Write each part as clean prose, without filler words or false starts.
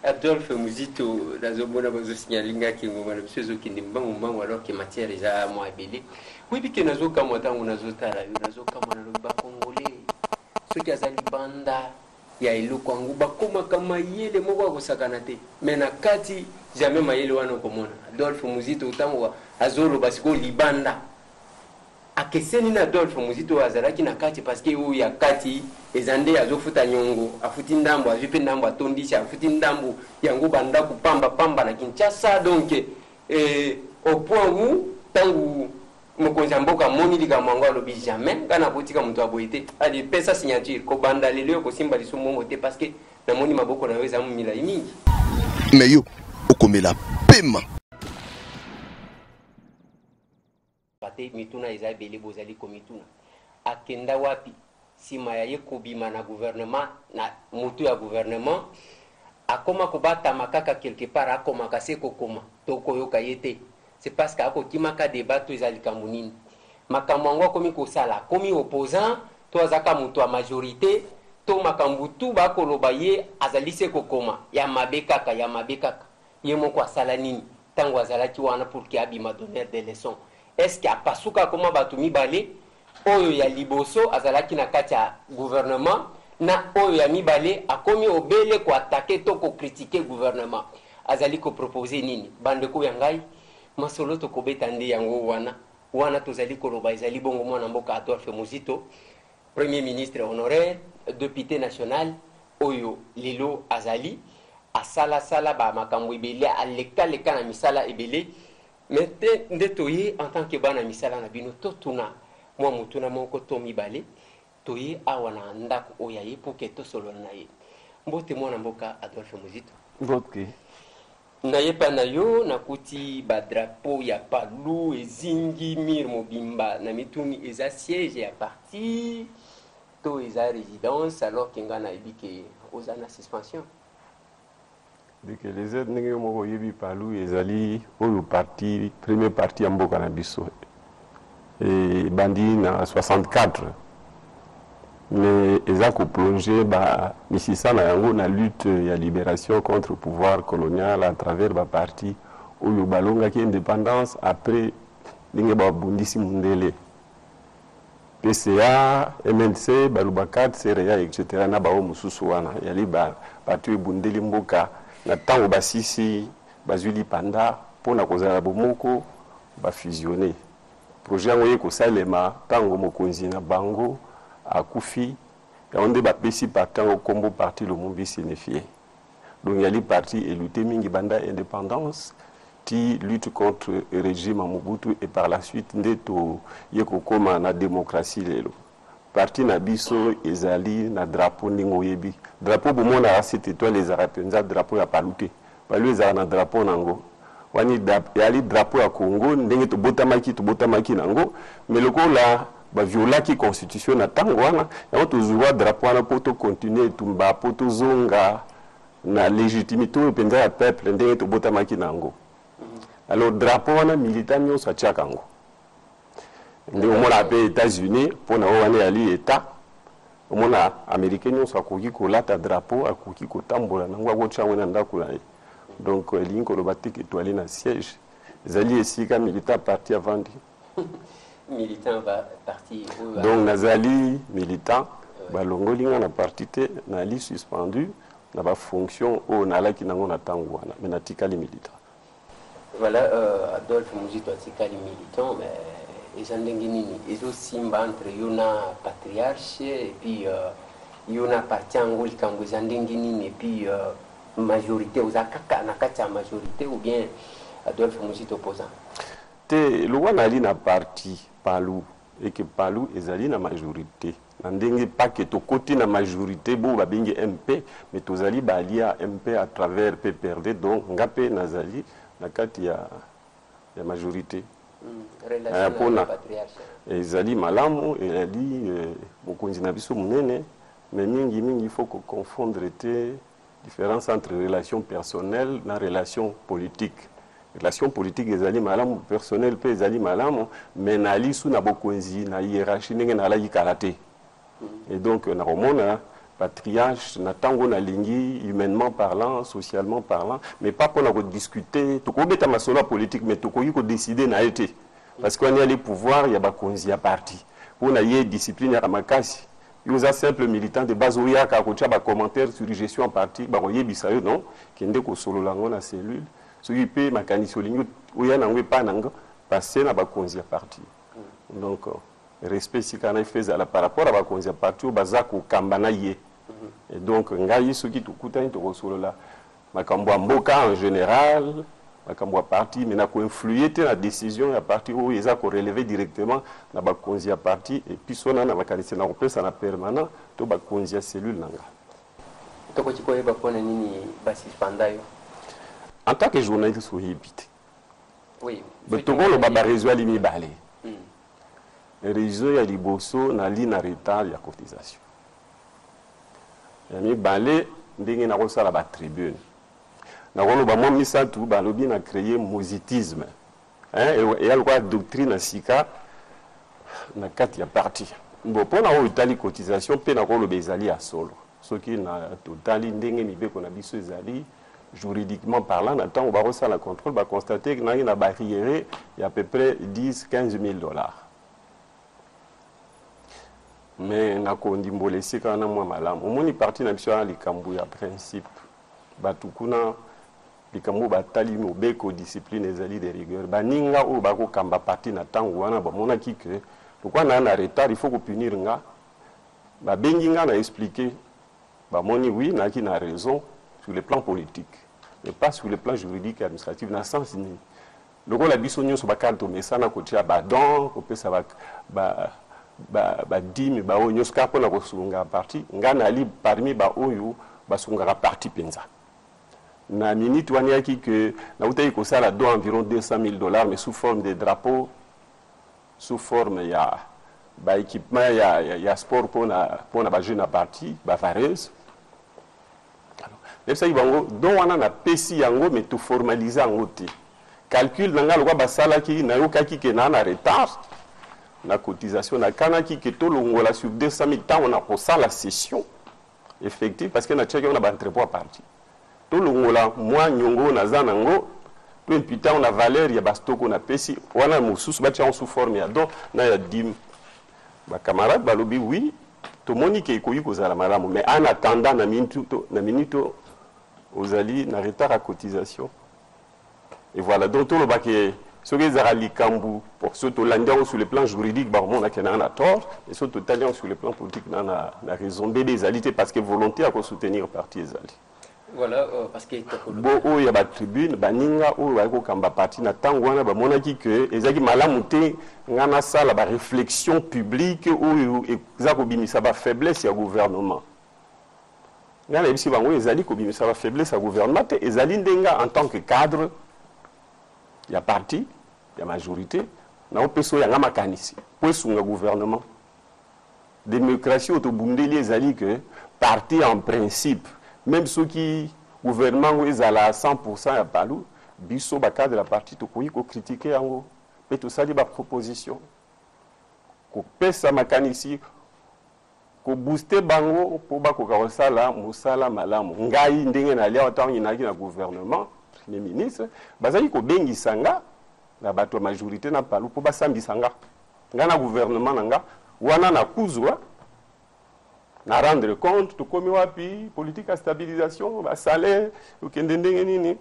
Adolphe Muzito, la zone bazo signalinga qui ngoma na biso qui ndimbangu mbangu alors que matière eza moi ebele. Oui bike nazo kama tangu nazo tala yo nazo kama na ba congolais. Soki azali banda ya eloko angu bakoma kama yele moko akosakana te. Mais na kati jamais mayele wana komona. Adolphe Muzito tangu azolo basiko libanda. Akeseni na Adolphe Muzito azalaki na kati parce que o ya kati ezande azofuta nyongo afuti ndambo azipe ndambo atondisha afuti ndambo yango banda kupamba pamba na Kinshasa donc au point où tangu mokonzi mboka moni lika mwango alobi jamais kana botika mutu aboyete ali pesa signature ko banda lelo ko simba liso mongo te parce que na moni maboko na weza mumila mingi mais yo okomela pema bate mituna eza bele bozali ko mituna akenda wapi sima ya yekobima na gouvernement na mutu ya gouvernement akoma kobata makaka quelque part akoma kase kokoma toko yoka yete c'est parce que akokimaka débat to ezali kamunini makambo yango akomi kosala komi opposant to azaka mutu ya majorité to makambo tu bakoloba ye azali se kokoma ya mabe kaka ye moko asala nini tango azalaki wana pour que abima donner des leçons est-ce que apasuka koma bato mibale oyo ya liboso azalaki na kati ya gouvernement na oyo ya mibale akomi obele ko attaquer to ko critiquer gouvernement azali ko proposer nini bandeko ya ngai masolo to kobeta ndi yango wana tozali koloba ezali bongo mwana mboka Adolphe Muzito premier ministre honoraire député national oyo lelo azali asala sala ba makambo ebele aleka na misala ebele mais ndetoye en tant que bana misala na bino to tuna moi mutuna moko to mibale toye awa na ndako oya ye pour que to solo na ye mbote mwana mboka Adolphe Muzito mbote na yepa na yo nakuti ba drapeau ya palu ezingi mir mobimba na mituni eza siège ya parti to eza résidence alors kinga na ebike ozana suspension que les aides ndenge moko yebi palu ezali oyo parti premier parti ya mboka na biso et bandi na 64 mais eza ko plonger ba misisa na yango na lutte ya libération contre le pouvoir colonial à travers ba parti oyo balonga ki indépendance après ndenge ba bundisi mundele PCA MNC balubakat CREA etc. na ba o mususu wana yali ba parti bundeli mboka na tango basisi bazuli panda pona kozala bomoko ba fusionner projet yango ye kosalema tango mokonzi na bango akufi ya onde ba pesi partango kombo parti le mumbi signifié donc yali parti et lutter mingi banda indépendance ti lutte contre le régime à Mobutu et par la suite ndeto yeko koma na démocratie lelo parti na biso ezali na drapeau ningo yebi drapeau bomona a cette étoile les arapenza drapeau ya paluté balu ezala na drapeau nango wani yali drapeau ya Congo ndenge to botamaki nango mais lokola ba violaki constitution na tango wana ya to zuwa drapeau wana poto continuer tumba poto zonga na légitimité penza ya peuple ndenge to botamaki nango alors drapeau wana militant nyonso atiaka ngo ndenge omona pe États-Unis pona wana yali état omona américain nyonso akoki kolata drapeau akoki kotambola nango akotyango na ndako na ye donc elingi koloba te ke toali na siège ezali esika militant parti avandi militant parti donc nazali militant balongoli nga na parti te nali suspendu na bafonction oyo nalaki nango na ntango wana me natikali militant voilà Adolphe Muzito atikali militant mais eza ndenge nini ezosimba entre yo na patriarche et puis yo na parti yango likambo eza ndenge nini et puis majorité oza kaka na kati ya majorité ou bien Adolphe Muzito opposant te lo wana ali na parti palu et que palu ezali na majorité na ndenge pas que tokoti na majorité bo babengi MP mais tozali balia MP à travers PPRD donc ngape nazali na kati ya majorité relation na patriarche ezali malamu ezali mokonzi na biso munene mais mingi il faut que confondre te différence entre relation personnelle na relation politique relation politique ezali malamu personnel pe ezali malamu mais nali sous na bokonzi na hiérarchie ndenge na laki karaté et donc na romona triage na tango na lingi humainement parlant, socialement parlant, mais pas pour nous discuter. Tout comme est ma solo politique, mais tout comme décider na été. Parce qu'on y a les pouvoirs, il y a bakonzi à parti. On a y discipline à makasi. Il y a simple militant de base où il y a un commentaire sur la gestion en parti, bah on y bisayo non, qui est que solo lango na cellule. Ce qui peut mécaniser lingo où il y a n'angwe pas n'ango passer na bakonzi à parti. Donc respect si qu'on a fait par rapport à bakonzi à parti au bazako kambana yé. Et donc, ngai ce qui tout coûte un solo là, makambo mboka en général, makambo parti, mais n'a ko influer la décision à partir où ils a ko relever directement na ba konzi à parti et puis sona na makanisi na kopesa na permanent to ba konzi à cellule nanga. To ko chiko yeba pona nini basi spandayo. En tant que journaliste so yebite. Oui. Mais to ko lo ba réseau ali mi balé. Réseau ya liboso na li na retard ya cotisation. Mi balé ndenge na kosala ba tribune na kono ba momi satu ba lobi na créer mositisme et il y a la doctrine na sika na kati ya parti bon pona o itali cotisation pe na kono bezali ya solo soki na totali ndenge mibeko na biso ezali juridiquement parlant na temps ba kosala contrôle ba constater que na barrière il y a à peu près 10-15 000 $. Mais na kondimbola esika na mwa malamu omoni parti na biso ya likambo ya principe batu kuna likambo batali mobeko discipline ezali de rigueur baninga o bako kamba parti na tango wana bamona kike pourquoi na retard il faut ko punir nga ba bengi nga na expliquer bamoni oui na ki na raison sur le plan politique mais pas sur le plan juridique et administratif na sens ni loko la biso nyonso bakanto mesana ko tia ba don ko pesa ba dimi ba onyo ska pona ko sunga parti ngana ali parmi ba oyo ba sunga parti penza na minute wani yaki que na utai ko sala do environ 200 000 $, mais sous forme de drapeau, sous forme ya ba équipement ya sport pona ba jeune parti ba vareuse. Alors ça ibango do wana na pesi yango mais tout formaliser yango te calcul nanga lokwa ba sala ki na yokaki ke na retard la cotisation na kanaki que tout longola sur 200 000 temps on a pour ça la session effective parce que na tchèque on a ba entrepôt à parti tout longola moi nyongo na zanango tout putain on a valeur ya bastoko na pesi wana mususu ba tia sous forme ya donc na ya dim ba camarade ba lobi oui to monique ko yiko za la malamu mais en attendant na minute ozali na retard à cotisation et voilà donc tout le baké ce qui est likambu pour ce Hollandais sur le plan juridique bah on a qu'il a tort et ce Italien sur le plan politique on a raison des alités parce que volonté à soutenir parti les alliés voilà parce que bon où il y a ba tribune baninga où va ko kamba parti na tango wana ba monaki que ezaki malamu te ngana sala ba réflexion publique où ezako bimisa ba faiblesse ya gouvernement ngana ebisi bango ezali ko bimisa ba faiblesse ya gouvernement te ezali ndenga en tant que cadre il y a parti, il y a majorité, il y a personne qui a makanisi. Pour ce gouvernement, démocratie autobundeli ezali que parti en principe, même ceux qui gouvernement ils à 100% à Palou, biso baka de la partie to ko critiquer ango, mais tout ça li ba proposition. Ko pesa makanisi ko booster bango pour ba ko kawasala musala malamu. Ngai ndenge na lia otangi na gouvernement. Les ministres bazali ko bengi sanga na bato majorité na palu po basambi sanga ngana gouvernement nanga wana na kuzwa na rendre compte to komi wapi politique à stabilisation ba salaire okende ndenge nini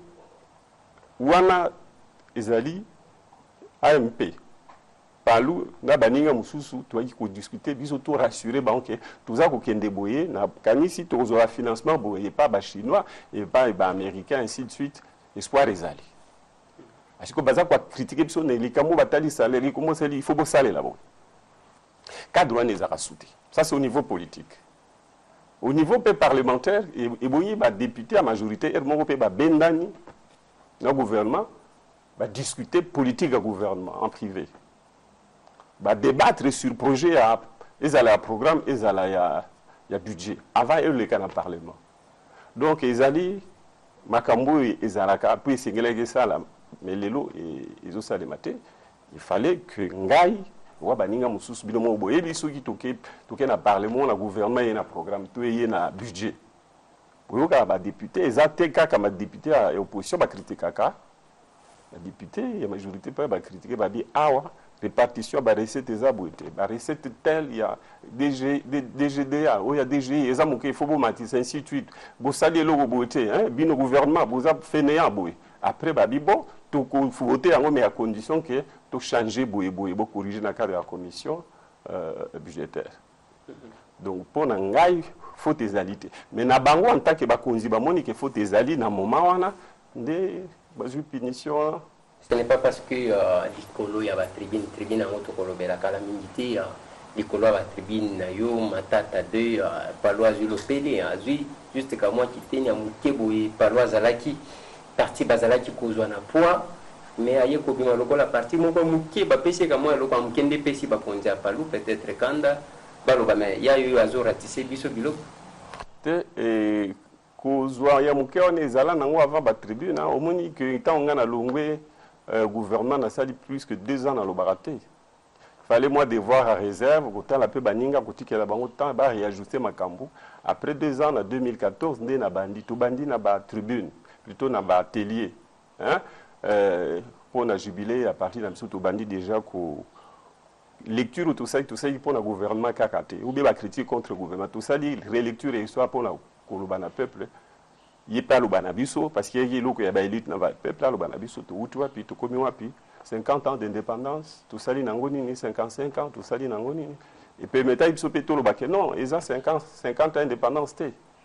wana ezali AMP palu na baninga mususu to ko discuter biso to rassurer ba OK tuza ko kende boye na kanisi to zo financement boye pas ba chinois et pas ba américain ainsi de suite espoir ezali parce que baza quoi critiquer biso ne likambo batali salaire comment c'est il faut bo salaire là-bas cadre wana ezaka souté ça c'est au niveau politique au niveau parlementaire et bonyi ba député à majorité ermongo pe ba bendani na gouvernement ba discuter politique à gouvernement en privé ba débattre sur projet à ezala programme ezala ya budget avant le cas dans parlement donc ezali makambo ezalaka puis singeleke sala mais lelo et ezosala maté il fallait que ngai wa baninga mususu bino mo boye biso ki toke na parlement na gouvernement et na programme to ye na budget boyoka ba député ezate kaka ma député ya opposition ba critiquer la député ya majorité pas ba critiquer ba bi awa répartition ba recette ezabouté ba recette telle ya DGDA ou ya DGI ezamuke il faut bo matisa ainsi de suite bo sali logo boté hein bino gouvernement bo za fainéant boy après ba bi bon to ko voter yango mais à condition que to changer boy bo corriger na cadre de la commission budgétaire donc pour ngai faut ezalité mais na bango en tant que ba konzi ba moni que faut ezali na moment wana nde bazui punition. Ce n'est pas parce que l'icolo y a la tribune en autocolore la calamité, l'icolo a la tribune yo matata de palois le pélé azui juste comme moi qui tenait à mukebo et palois zalaki partie bazalaki kozwa na poids mais aye ko bima loko la partie moko mukeba pesi comme moi loko mukende pesi ba konza palu peut-être kanda baloba mais ya yo azora tissé biso bilo te et kozwa ya mukeo ne zala nango avant ba tribune au moni que tant on a longwe gouvernement n'a sali plus que 2 ans dans le baraté. Fallait moi devoir à réserve, autant la peu baninga, côté qu'elle a bon temps, bah réajuster ma cambo. Après 2 ans, en 2014, né na bandi, tout bandi na ba tribune, plutôt na ba atelier. Hein? Pour na jubilé à partir d'un tout bandi déjà ko lecture ou tout ça pour le gouvernement kakate. Ou bien la critique contre le gouvernement. Tout ça, relecture et histoire pour le peuple. Il n'y a pas le banabiso, parce qu'il y a une élite dans le peuple, le banabiso, tout puis tout comme puis 50 ans d'indépendance, tout ça, 55 ans, tout ça, et puis maintenant, il se peut tout le bac. Non, ils ont 50 ans d'indépendance.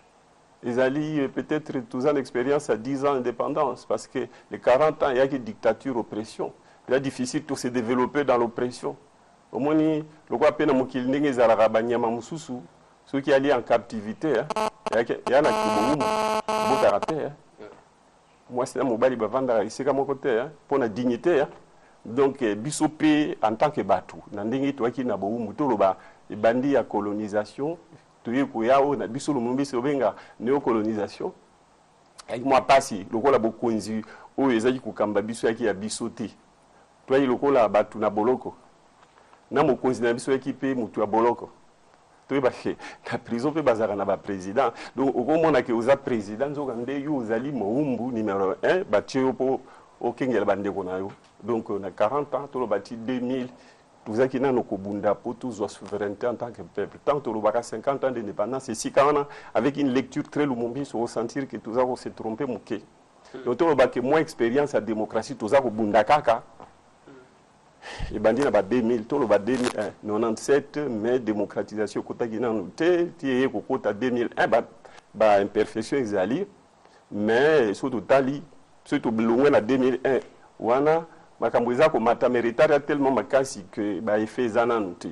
Ils ont peut-être 12 ans d'expérience à 10 ans d'indépendance, parce que les 40 ans, il y a une dictature, oppression. Il est difficile de se développer dans l'oppression. Au moins, le roi Pena Mokilning est à la Rabanyama Moussoussou, ceux qui allaient en captivité. Il y a un caractère. Moi, c'est un mobile qui va vendre ici comme côté pour la dignité. Donc, Bissopé en tant que bateau. Nandingi toi qui n'a pas eu mutuloba et bandi à colonisation. Tu es kuyao na bisolo mumbi sobenga néocolonisation. Et moi passi le kola bokonzi o ezaki kukamba biso yaki ya bisoté. Toi le kola batu na boloko. Na mokonzi na biso yaki pe mutu ya boloko. La prison peut bazar na président. Donc au moment que vous êtes président, vous allez moumbu numéro 1, battu au Kengel bande konayo. Donc on a 40 ans, tout le bâti 2000. Vous avez qui n'a kobunda pour tous la souveraineté en tant que peuple. Tant que vous avez 50 ans d'indépendance, et si quand on a avec une lecture très lumumbi, se ressentir que tout ça se tromper mouké. Donc vous avez moins expérience à démocratie, tout ça kobunda kaka. Les bandits n'ont pas 2000, tout le 97, mais démocratisation, côté qui n'a noté, qui est au 2001, imperfection exali, mais surtout Tali, surtout loin à 2001, wana, ma kambuza ko mata méritaire tellement makasi que effet zana noté.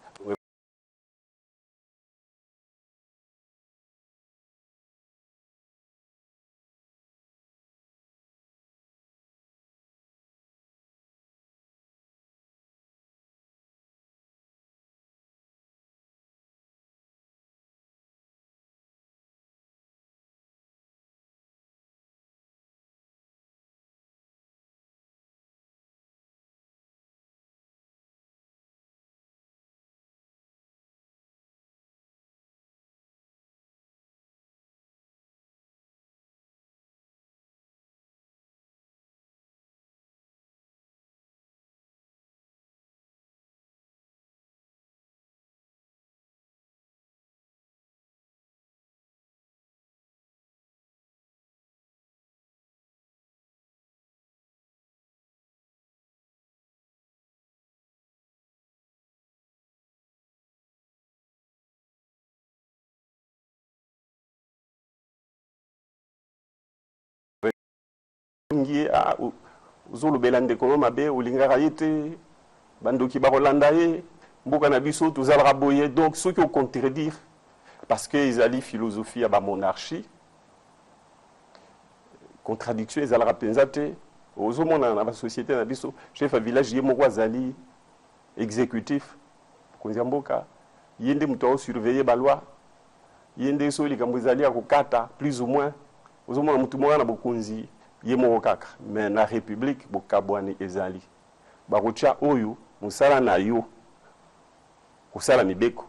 Ah, uzulu belande kono mabe ulingara yete bandoki barolanda ye mboka na biso tuzala boye donc ceux qui ont contredire parce que ils allaient philosophie à ba monarchie contradiction ils allaient pensate ozomona na ba société na biso chef à village ye moko azali exécutif konza mboka yende muto surveiller ba loi yende so likambo ezali ya kokata plus ou moins ozomona mutu moko na bokonzi yemokaka mais na république bokabwani ezali bakotia oyo musala na yo kosala mibeko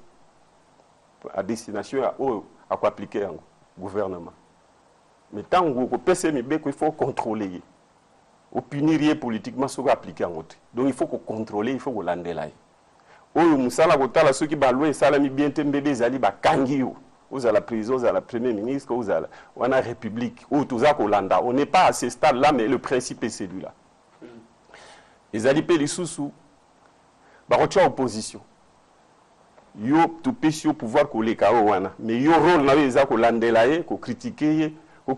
à destination à quoi appliquer un gouvernement. Mais tant que vous pèsez mibeko, il faut contrôler. Au punir politiquement ce qu'on appliquer en autre. Donc il faut qu'on contrôle, il faut qu'on lande là. Oyo musala kotala ceux qui baloué salami bien tembebe zali ba kangio. Vous à la prison, vous à la premier ministre, vous à la République, ou tout ça Kolanda. On n'est pas à ce stade-là, mais le principe est celui-là. Les alliés les sous-sous, bah retient opposition. Yo tout péché au pouvoir qu'on les wana. Mais yo rôle na les a Kolanda là, qu'on critiquer,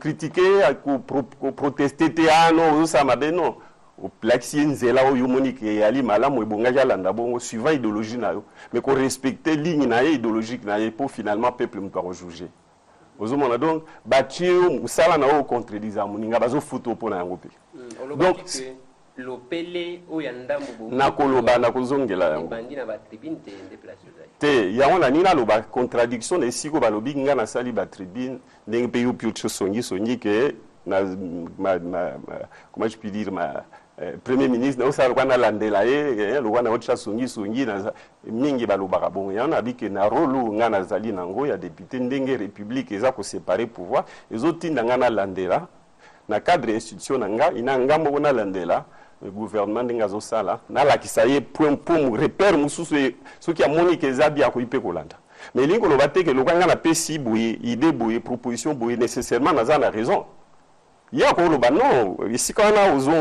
qu'on protester non, ça m'a ben non. Au plaxien zela o yomonique et ali malamu e bonga jalanda bongo suivant idéologie na yo mais qu'on respecter ligne na idéologique na pour finalement peuple mto rejuger ozomona donc batio musala na o contredisa muninga bazo futo pona yango pe donc lopele o yanda mubo na koloba na kozongela yango bandi na ba tribune te déplacer te ya ona nina loba contradiction na siko balobi nga na sali ba tribune ndenge pe yo pio songi que na comment je puis dire Premier ministre, nous avons landelaye, nous avons songi na mingi balobaka bon ya na biki na rolo ngana zali nango ya député ndenge république eza ko séparer pouvoir ezotinda ngana landela na cadre institution nga ina ngambo bona landela le gouvernement ndinga zo sala na la kisaye point pour repère mususu soki ya monique eza bia ko ipe kolanda mais lingo lo bateke lo ngana pesi boye idée boye proposition boye nécessairement na za na raison ya ko lo ba non ici quand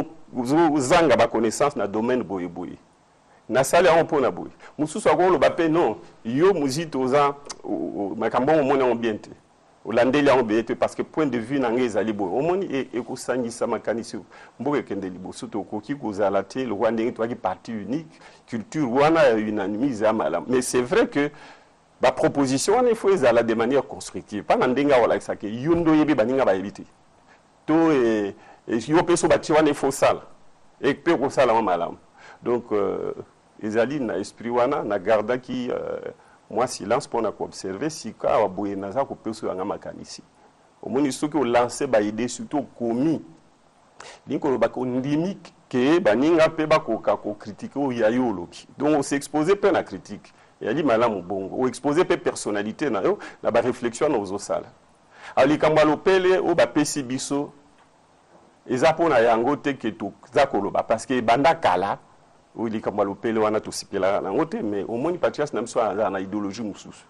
on zanga ba connaissance na domaine boye boye na sali on pona boye mususu ko lo ba pe non yo muzito za makambo mona on bien te olandeli on bete parce que point de vue na ngeza libo omoni e ko sangisa makanisi mboke kende libo surtout ko ki ko zala te le rwanda ngi toaki parti unique culture wana unanimise amala mais c'est vrai que ba proposition on il faut ezala de manière constructive pas ndenga wala sake yundo yebi baninga ba éviter to yo peso ba tiwana il faut sala et pe ko sala malamu donc ezali na esprit wana na garda qui moi silence pour observer si ka boye naza ko peso nga makanisi omoni soki o lancer ba idée surtout commis dinko ba ko ndimi ke baninga pe ba ko critiquer o yayo loki donc on s'exposer pe na critique yali malamu bongo o exposer pe personnalité na yo na ba réflexion na ozo sala ali kambalo pele o ba pesi biso eza pona yango te ke to za koloba parce que banda kala ou il kambalo pele wana to sipela na ngote mais au moins patrias na mso na idéologie mususu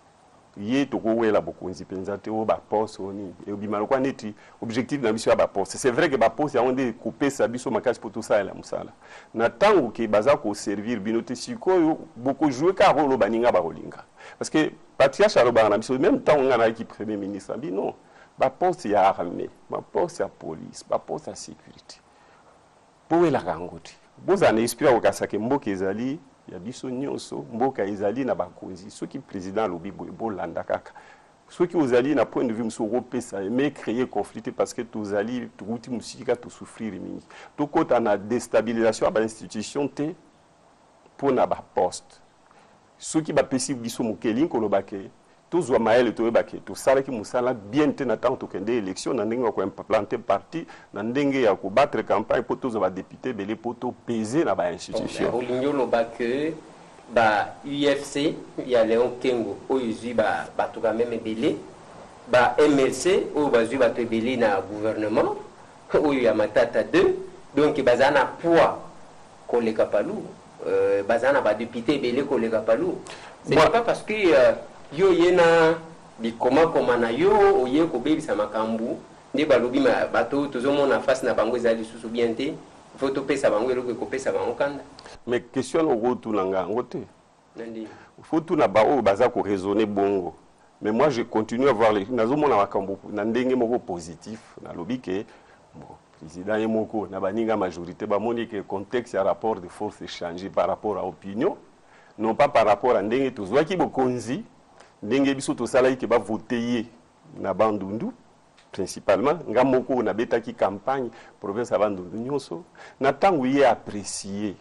ye to ko wela bokonzi penza te o ba poste oni e bimalo kwa neti objectif na biso ya ba poste c'est vrai que ba poste ya onde couper sa biso makasi pour tout ça la musala na tango ke baza ko servir binote sikoyo beaucoup jouer ka rolo baninga ba rolinga parce que patrias aloba na biso même temps ngana ki premier ministre bi non ba poste ya armée ba poste ya police ba poste ya sécurité pour wela kangote boza na esprit au kasake mboka ezali ya biso nyonso mboka ezali na bakonzi soki président lobi bolanda kaka soki ozali na point de vue muso européen mais créer conflit parce que tozali tukuti musika to souffrir mingi to kota na déstabilisation ba institution te pour na ba poste soki ba pesi biso mokeli ko lobake tozwa maele to ebake to sala ki musala bien te na temps to kende élection na ndenge ko implanter parti na ndenge ya ko battre campagne pour tozwa ba député belé pour to peser na ba institution olingo lobake ba UFC ya Léon Kengo oyuzwi ba to quand même belé ba MLC o bazwi ba to belé na gouvernement oyo ya Matata 2 donc bazana poids ko le kapalu bazana ba député belé ko le kapalu c'est pas parce que yo yena bikoma koma na yo oye ko bebisa makambu ndi balobi ma bato tozomona face na bango ezali susu bien te faut to pesa bango eloko ko pesa bango kanda mais question au retour nanga ngote nandi faut tout na ba o baza ko raisonner bongo mais moi je continue à voir les nazomona makambu na ndenge moko positif na lobi ke bon président yemoko na baninga majorité ba moni que contexte ya rapport de force changer par rapport à opinion non pas par rapport à ndenge tozwaki bokonzi ndenge biso to sala ki ba voter na Bandundu principalement ngamoko na betaki campagne province ya Bandundu nyonso na tangu ye apprécier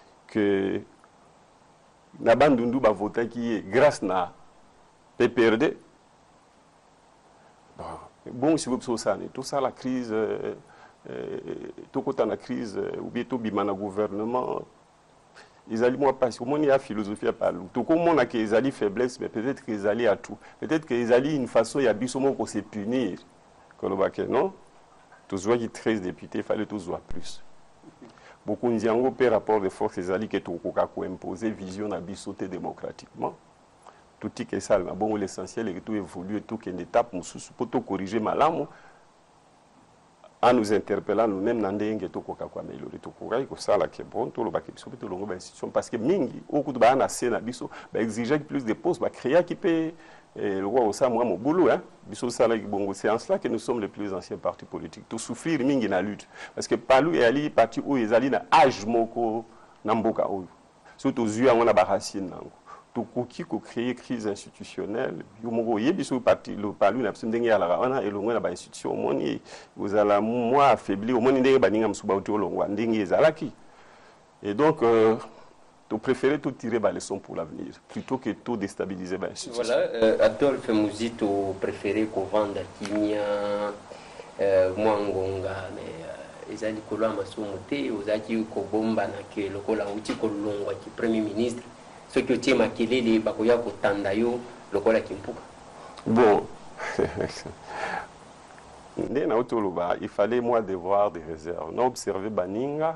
que na Bandundu ba votaki grâce na PPRD bon si vous ça tout ça la crise tout côté la crise ou bien tout bimana gouvernement ils allaient moi parce que moi il y a philosophie à parler tout comme on a qu'ils allaient faiblesse mais peut-être qu'ils allaient à tout peut-être qu'ils allaient une façon il y a bisomo pour se punir que le bac non tous voient qui 13 députés il fallait tous voir plus beaucoup nous disons par rapport de force ils allaient que tout coca ko imposer vision à bisoter démocratiquement tout qui est ça bon l'essentiel est que tout évolue tout qu'il y a une étape pour tout corriger malamu en nous interpellant nous-mêmes dans des gens qui ont amélioré tout courage que ça là qui est bon tout le bac qui peut longuer institution parce que mingi au coup de bana na biso ba exiger plus de postes ba créer qui peut le roi au ça moi mon boulot hein biso ça là bon c'est en cela que nous sommes les plus anciens partis politiques tout souffrir mingi na lutte parce que palu et ali parti où ils ali na âge moko na mboka oyo surtout zua on a ba racine nango tout qui créer crise institutionnelle yomongo yebiso parti le palu na ndenge ya la wana elongwe na ba institution moni vous allez moi affaibli au moni ndenge baninga msuba uti olongwa ndenge ezalaki et donc tu préférais tout tirer ba leçon pour l'avenir plutôt que tout déstabiliser ba institution. Voilà Adolphe Muzito préféré ko vendre kimia mwangonga mais ezali ko lwa masomo te ozaki ko bomba na ke lokola uti ko longwa ki premier ministre ce que tu m'as kilé bakoya ko tandayo lokola kimpuka bon ndena otoloba il fallait moi devoir des réserves non observer baninga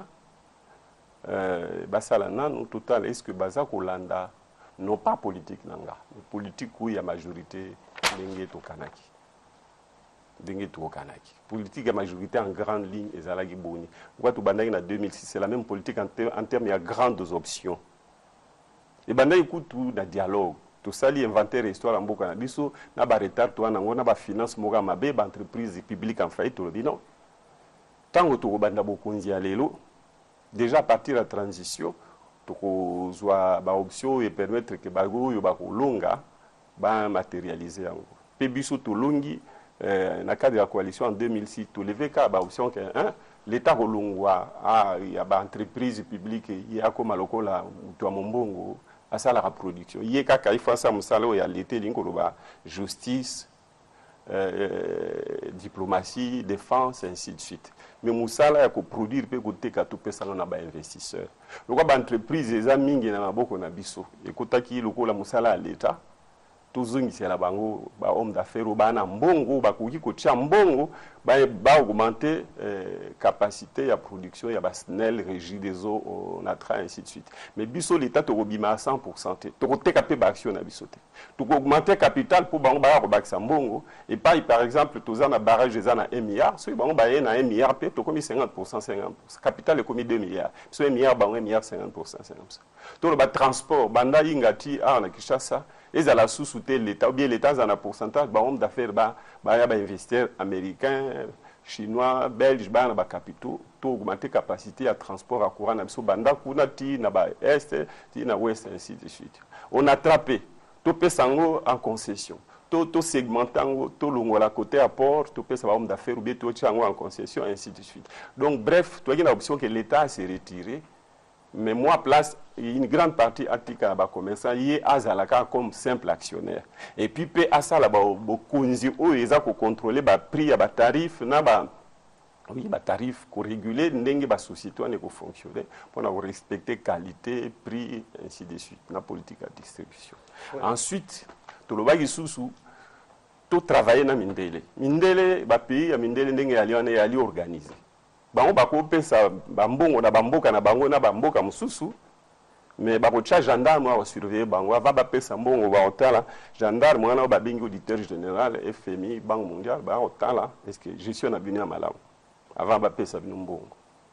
basala nanu total est-ce que baza kolanda non pas politique nanga politique où il y a majorité ndenge to kanaki politique à majorité en grande ligne ezalaki boni quoi to bandaki na 2006 c'est la même politique en termes il y a grandes options. Et banda écoute tout na dialogue tout ça li inventaire histoire mboka na biso na ba retard to na ngona ba finance moka mabe ba entreprise publique en faillite to bino tango to banda bokonzi ya lelo déjà à partir de la transition to ko zwa ba option et permettre que ba go yo ba kolonga ba matérialiser yango pe biso to longi na cadre de la coalition en 2006 to lever ka ba option que l'état kolongwa ya ba entreprise publique ya comme lokola to mombongo à ça la reproduction il y a kaka il faut ça musala ya l'été lingoloba justice diplomatie défense ainsi de suite mais musala ya ko produire pe côté ka to pesa na ba investisseur lokwa ba entreprise eza mingi na maboko na biso ekotaki lokola musala ya l'état tozongisela bango ba homme d'affaires ba na mbongo ba koki ko tia mbongo ba augmenter capacité ya production ya ba SNEL régie des eaux on a ainsi de suite mais biso l'état to robima à 100% to ko teka pe ba action na biso te to ko augmenter capital pour bango ba ko bakisa mbongo et pas par exemple toza na barrage eza na 1 milliard so bango ba ye na 1 milliard pe to komi 50% capital est komi 2 milliards so 1 milliard bango 1 milliard 50% to le ba transport banda ingati na Kinshasa et à la sous-souter l'État, ou bien l'État a un pourcentage, bah, homme d'affaires, bah, investisseurs américains, chinois, belges, bah, na capitaux, tout augmenter capacité à transport à courant, na banda, kuna ti na ba est, ti na ouest, ainsi de suite. On a attrapé, tout pesango en concession, tout segmentango, tout longola côté à port, tout pesa homme d'affaires, ou bien tout chango en concession, ainsi de suite. Donc, bref, tu as une option que l'État s'est retiré. Mais moi, place une grande partie antika ba commerçant yé azalaka comme simple actionnaire. Et puis pe asala ba bokunzi o eza ko contrôler ba prix ya ba tarif na ba oui ba tarif ko réguler ndenge ba société on ko fonctionner pour na respecter qualité, prix ainsi de suite na politique de distribution. Ouais. Ensuite, to lo ba gisusu to travailler na mindele. Mindele ba pays ya mindele ndenge ali organiser. Bango bako pesa bambongo na bamboka na bango na bamboka mususu mais bako cha gendarme wa surveiller bango va ba pesa mbongo ba otala gendarme wana ba bingi auditeur général FMI banque mondiale ba otala est-ce que gestion na bino malamu avant ba pesa bino mbongo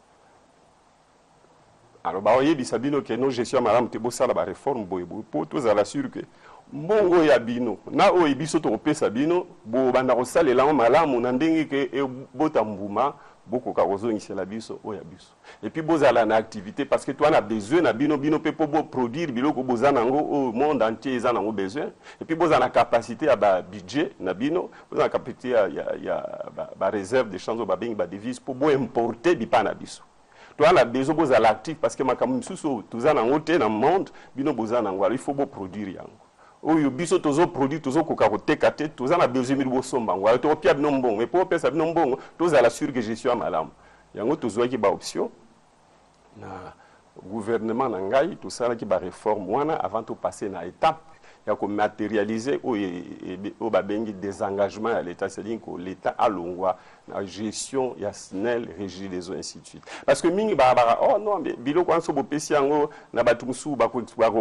alors ba oyebi sabino ke no gestion malamu te bosala ba réforme boye pour tous à la sûr que mbongo ya bino na oyebi so to pesa bino bo banda ko salela malamu na ndenge ke e bota mbuma beaucoup de la biso oya biso et puis bozala na activité parce que toi on a besoin na bino pe pour produire biloko bozana ngo au monde entier ils en ont besoin et puis bozala capacité à ba budget na bino bozala capacité ya ba réserve de change ba bing ba devise pour importer bipa na biso toi on a besoin bozala actif parce que makamu susu tozana ngo te na monde bino bozana ngo il faut produire yango oyo biso tozo produit tozo koka koteka te toza na besoin mi bosomba ngwa to pia bino mbongo mais pour pesa bino mbongo toza la sur que gestion malamu yango tozwa ki ba option na gouvernement nangai tout ça qui va réforme wana avant de passer na étape ya ko matérialiser au babengi des engagements à l'état, c'est-à-dire que l'état a longwa la gestion ya SNEL régie des eaux ainsi de suite parce que mingi ba oh non mais biloko anso bo pesi yango na batumsu ba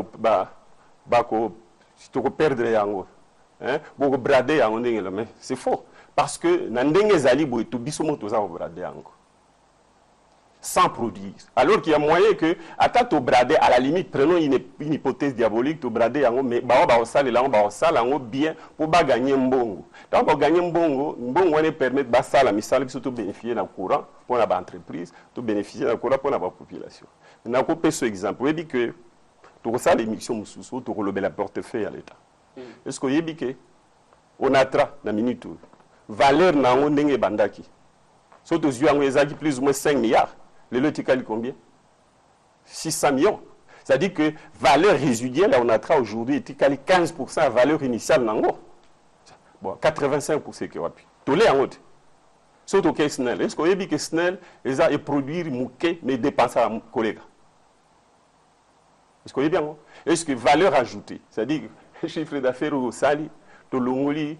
ko to ko perdre yango hein bo ko brader yango ndenge mais c'est faux parce que na ndenge zali bo to biso mo to za ko brader yango sans produire. Alors qu'il y a moyen que, à tant brader, à la limite, prenons une hypothèse diabolique, tu brader, mais bien pour gagner un bongo. Donc, pour gagner un bongo, on permet de faire la mission, de bénéficier d'un courant pour l'entreprise, de bénéficier d'un courant pour la population. On a coupé ce exemple. On dit que, tu as l'émission, tu as la portefeuille à l'État. Est-ce qu'on dit que, on a la minute, valeur n'a pas de bandaki. Surtout, on a plus ou moins 5 milliards. Le lotical combien 600 millions. C'est-à-dire que valeur résiduelle, on a aujourd'hui, est 15% à valeur initiale. Bon, 85% qui va plus. Tous les en haut. Surtout que SNEL. Est-ce qu'on a dit que SNEL est produire mouké, mais dépenser à mon collègue? Est-ce qu'on est bien? Est-ce que valeur ajoutée, c'est-à-dire chiffre d'affaires au sali, de l'ongoli,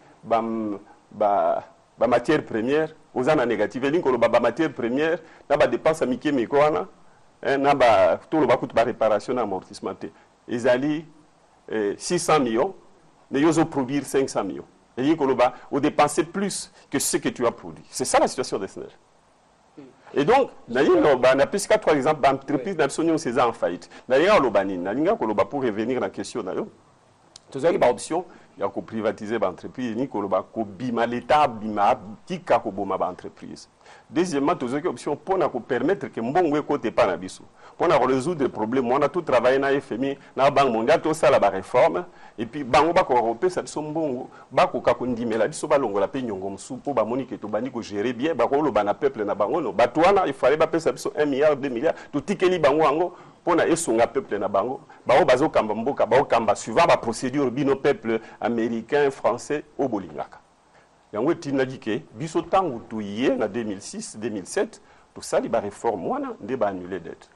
matière première, aux ans négatifs, et la matière première, na ba dépense à Mickey Mekoana, na ba tout le coût de réparation et amortissement. Ils allaient 600 millions, mais ils ont produit 500 millions. Et ils ont dépensé plus que ce que tu as produit. C'est ça la situation des SNEL. Et donc, on a plus qu'à 3 exemples d'entreprises qui sont en faillite. Pour revenir à la question, tu as une option. Il y a que privatiser l'entreprise, il y a que l'État qui a l'entreprise. Deuxièmement, il y a une option pour permettre que les côté pas pour résoudre les problèmes. On a tout travaillé dans la FMI, dans la Banque mondiale, tout ça, la réforme. Et puis, Banque européenne, ça dit bon, Banque Kakundi, mais la dit soba longo la paix nyongom sou pour monique tout bani ko gérer bien, Banque le bana peuple na bango no. Batouana, il fallait pas ça 1 milliard, 2 milliards, tout tikeli bango ango. Pour na esonga peuple na bango bao bazo kamba mboka bao kamba suivant la procédure bino peuple américain français au bolingaka yango tina dike biso tangu tuye na 2006 2007 tout ça li ba réforme wana nde ba annuler dette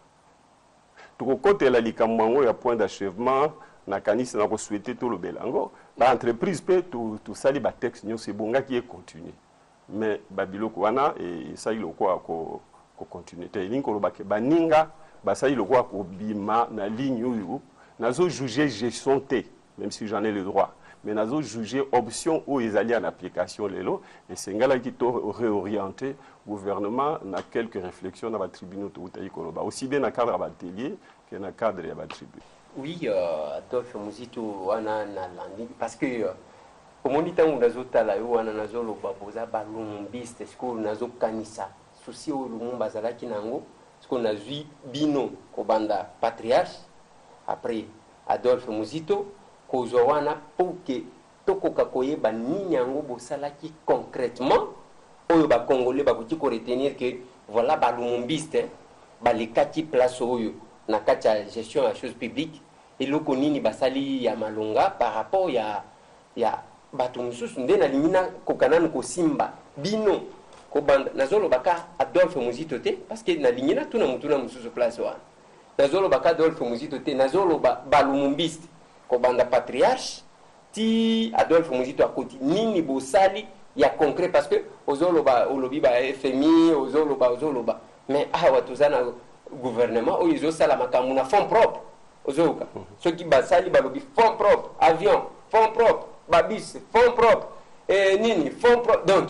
to côté la likamwango ya point d'achèvement na kanisa na ko souhaiter tout le belango ba entreprise peut tout ça li ba texte nyo c'est bonga qui est continué mais ba biloko wana et ça il quoi ko continuer te linko lo ba ke baninga ça il le voit pour bima na ligne où nazo juger gestion T même si j'en ai le droit mais nazo juger option où ils allaient en application les lots et c'est ngala qui to réorienter gouvernement na quelques réflexions dans la tribunal tout taïkoloba aussi bien dans cadre atelier que dans cadre ya tribu. Oui, Adolphe Muzito wana na landi parce que au moniteur on nazo tala yo wana nazo lo baboza balumbiste school nazo kanisa souci au lumumba zalaki nango ce qu'on a vu bino kobanda patriarche après Adolphe Muzito kozowana pour que tokoka koyeba nini yango bosalaki concrètement oyo ba congolais ba kuti ko retenir que voilà ba lumumbiste ba lekati place oyo na kati ya gestion ya choses publiques et loko nini basali ya malonga par rapport ya bato mususu nde na limina kokanana ko simba bino kobanda nazolo baka Adolphe Muzito te parce que na lingina tuna mutuna mususu place wana nazolo baka Adolphe Muzito te nazolo balumumbiste kobanda patriarche ti Adolphe Muzito akoti nini bosali ya concret parce que ozolo ba olobi ba FMI ozolo ba mais awa tozana gouvernement o izo sala makambu na fonds propre ozoka ceux qui basali balobi fonds propre avion fonds propre babis fonds propre et nini fonds propre donc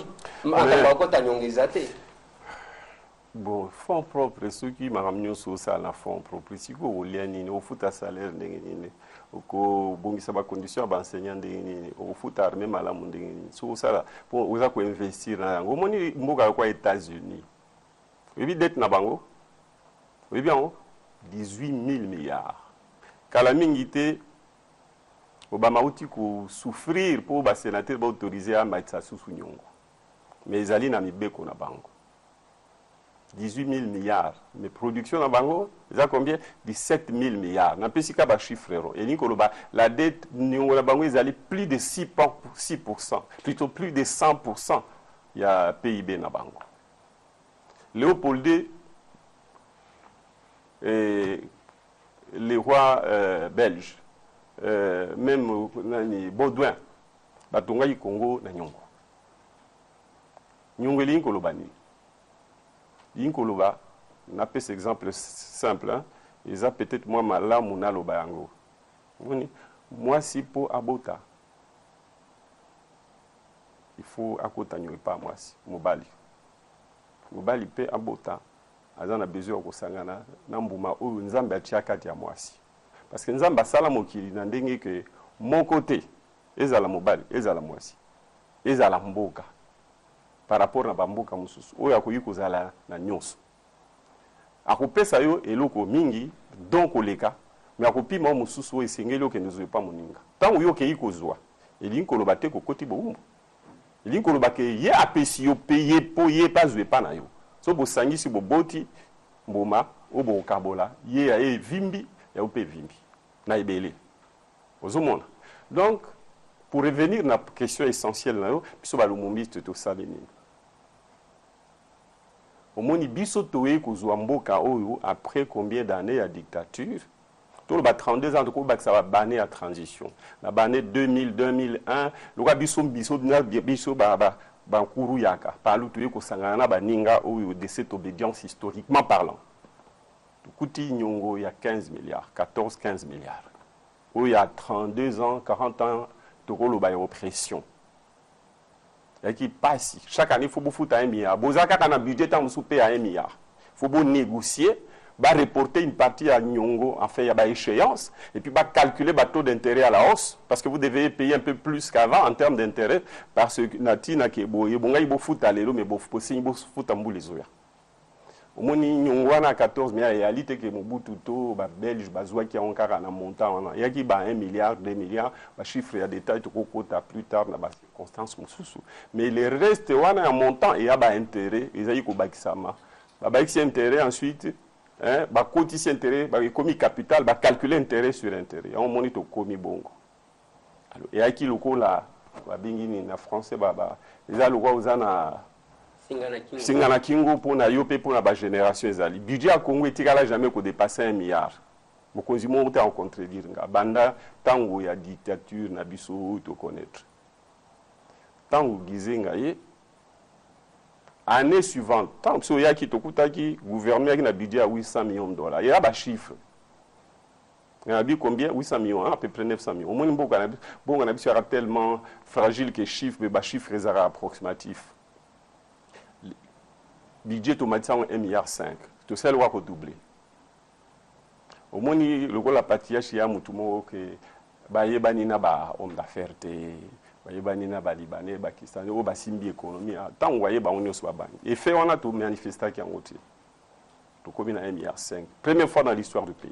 bon, fonds propres, ceux qui m'ont ramené sur ça, la fonds propres, si vous voulez, au foot à salaire, au bon, ça va condition d'enseignant, au foot armé, malam, sur ça, pour vous investir au moins, aux États-Unis. Vous voyez, dette Nabango, vous voyez bien, 18 000 milliards. Calamingité, Obama a souffrir pour les sénateurs autoriser à mettre ça sous Nyongo. Mais ils allaient dans les béco na bango. 18 000 milliards. Mais production na bango, ils ont combien? 17 000 milliards. N'a pas si qu'à chiffrer. Et la dette na bango, ils allaient plus de 6%, plutôt plus de 100%. Il y a PIB na bango. Léopold II, les rois belges, même Baudouin, batonga yi Congo na nyongo. Nyongo li nkoloba ni. Yinkoloba, n'a pas cet exemple simple, hein. Ils ont peut-être moi malamu na loba yango. Moi si po abota. Il faut accompagner pas moi si mobali. Mobali pe abota. Azana besoin ko sangana na mbuma oyo nzambe atia kati ya mwasi. Parce que nzambe asala mokili na ndenge que mon côté ezala mobali, ezala mwasi. Ezala mboka. Par rapport na bamboka mususu oyo akoyi kozala na nyonso. Akopesa yo eloko mingi donc oleka mais akopima mususu oyo esengeli oke ndezo pa moninga. Tango yo ke ikozwa elingi koloba te kokoti boumbu. Elingi koloba ke ye apesi yo paye po ye pazwe pa na yo. So bosangisi boboti mboma obo kabola ye ya vimbi ya ope vimbi na ebele. Ozomona. Donc pour revenir na question essentielle na yo biso balumumbi to salini. Omoni biso toye kozwa mboka oyo après combien d'années à dictature? Tout le 32 ans de Koubak ça va banner à transition. La banner 2000 2001, le roi biso baba bankuru yaka palu toye ko sangana baninga oyo de cette obédience historiquement parlant. Kuti nyongo il y a 15 milliards, 14 15 milliards. Où il y a 32 ans, 40 ans de oppression. Et qui passe. Chaque année, il faut foutre 1 milliard. Bozaka quand on a budget, on souper à 1 milliard. Il faut négocier, reporter une partie à Nyongo, en fait, il y a échéance, et puis calculer le taux d'intérêt à la hausse, parce que vous devez payer un peu plus qu'avant en termes d'intérêt, parce que Natina qui est beau, il faut foutre à l'élo, mais il faut foutre en bout les oeufs. Au moins, nous avons 14 milliards de réalité que Mobutu, les Belges, les qui ont encore un montant. Il y a qui 1 milliard, 2 milliards, les chiffres et détails, plus tard, dans les circonstances. Mais le reste, il y a un montant et il y a un intérêt. Il y a un intérêt ensuite, il y a un intérêt, il y a un capital, il y a calculer intérêt sur intérêt. Il y a un monito komi bongo. Et il y a qui le là, en français, il y a le roi Singana Kingo pour na yope pour la génération ezali. Budget à Congo etikala jamais ko dépasser 1 milliard. Mokonzi mo ta contredire nga banda tango ya dictature na biso to connaître. Tango gizenga ye année suivante, tango so ya ki tokutaki gouvernement na budget à 800 millions de dollars. Il y a ba chiffre. Il y a combien 800 millions, à peu près 900 millions. Au moins bon on a biso tellement fragile que chiffre mais ba chiffre ezara approximatif. Budget automatique 1,5 milliard. Tout ça, le roi doubler. Au moins, le rôle de la partie, il y a un que Bayebanina ba homme d'affaires, Bayebanina ba Libanais, Pakistanais, ou ba Simbi économie. Tant on voyait, on est sur la banque. Et fait, on a tout manifesté qui a monté. Tout comme 1,5 milliard. Première fois dans l'histoire du pays.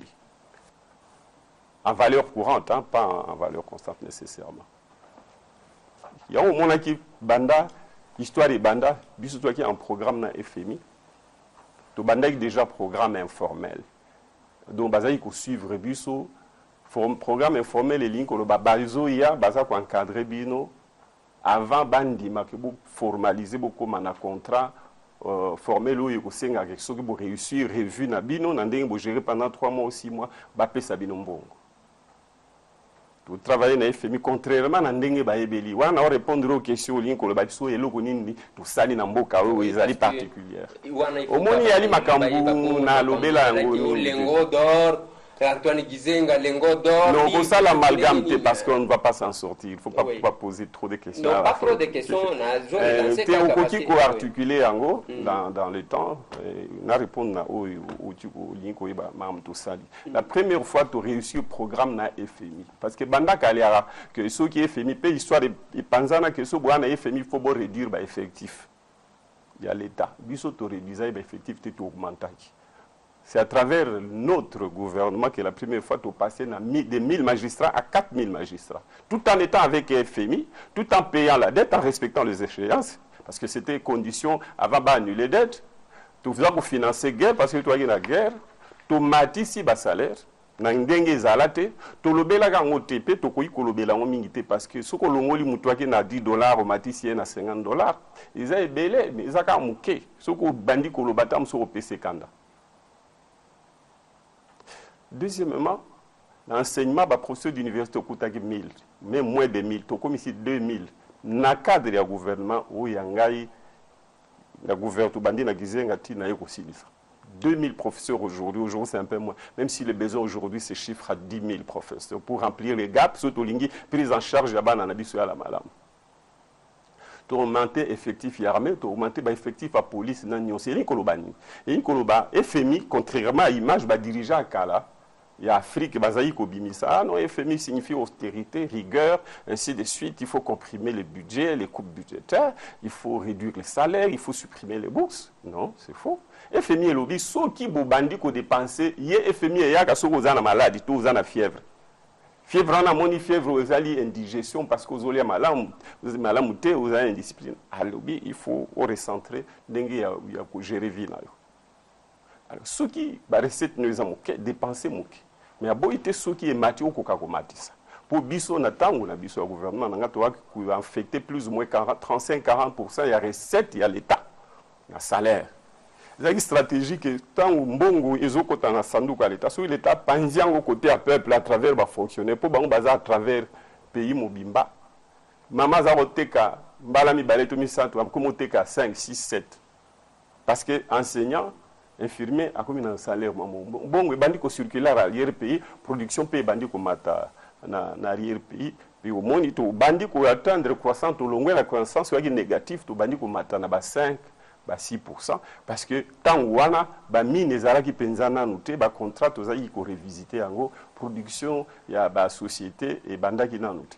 En valeur courante, hein, pas en valeur constante nécessairement. Il y a un monde qui banda. Histoire et banda, biso toi qui est en programme na FMI, to banda qui déjà programme informel. Donc bazaï ko suivre biso programme informel et link ko ba bazo ya baza ko encadrer bino avant bandi ma que vous formaliser beaucoup mana contrat formel ou ko senga quelque chose pour réussir revue na bino na ndenge bo gérer pendant 3 mois ou 6 mois ba pesa bino mbongo. Pour travailler dans le FMI, contrairement à ndenge baebeli, on va répondre aux questions liées au babiso et l'eau nini tout ça ni namboka ou ezali particulière. Au moins il y a li makambu na lobela ngo lengo d'or, Antoine Gizenga lengo d'or. Non, ça l'amalgame parce qu'on ne va pas s'en sortir. Il ne faut pas poser trop de questions. Non, pas trop de questions. Tu es au coquille pour articuler en gros dans le temps. Na répondre au lien tout ça. La première fois tu réussis le programme na FMI parce que banda kaliara que ceux qui FMI paye histoire de panzana que ceux bois na FMI il faut réduire ba effectif. Il y a l'état. Biso to réduire ba effectif tu augmenter. C'est à travers notre gouvernement que la première fois, tu passé de 1000 magistrats à 4000 magistrats. Tout en étant avec FMI, tout en payant la dette, en respectant les échéances. Parce que c'était condition avant d'annuler les dettes. Tu faisais pour financer la guerre, parce que tu as la guerre. Tu matis si bas salaire. Nangenge zalate. Tu lobela gango tepe, tu koi kolobela ngomingite. Parce que ce que l'ongoli mutwaki na $10, au matis na $50. Ils ont belé, mais ils ont mouké. Ce que bandi kolobata mso PC kanda. Deuxièmement, l'enseignement, le professeur d'université, il y a 1000, même moins de 1000, il y a ici 2000. Dans le cadre du gouvernement, où il y a un gouvernement qui a 2000 professeurs aujourd'hui, c'est un peu moins. Même si le besoin aujourd'hui se chiffre à 10 000 professeurs pour remplir les gaps, surtout les prise en charge de la maladie. Tu augmentes l'effectif armé, tu augmentes l'effectif de la police. C'est une colobanie. Et une coloba, FMI, contrairement à l'image, va diriger à Kala. Il y a Afrique, non, FMI signifie austérité, rigueur, ainsi de suite. Il faut comprimer les budgets, les coupes budgétaires, il faut réduire les salaires, il faut supprimer les bourses. Non, c'est faux. FMI est lobby, ceux qui vous bandit qu'on dépense, il y a FMI et il y a ceux qui ont maladie, tous ont la fièvre. Fièvre, on a mon fièvre, vous avez indigestion parce que vous avez malade, vous avez indiscipline. À lobby, il faut recentrer, il y a gérer vie. Alors, ceux qui recette nous ont dépensé mais à boiter ceux qui est matière au coca pour biso na tango na biso gouvernement na ngato qui va affecter plus ou moins 35-40%, il y a recette, il y a l'état, il y a salaire. C'est une stratégie que tant que mbongo ezokota na sanduku à l'état, sur l'état panziango côté à peuple à travers ba fonctionnaire pour bango baza à travers pays mobimba. Mama za roteka mbala mi baleto mi santu comme oteka 5 6 7 parce que enseignant infirmier a comme un salaire bon bandi ko circuler à l'arrière-pays production pays bandi ko mata na arrière-pays puis au moins to bandi ko attendre croissance au long la croissance soit négatif to bandi ko mata na ba 5 ba 6% parce que tant wana ba mine ezala ki penzana noté ba contrat to za ko revisiter yango production ya ba société et banda ki na noté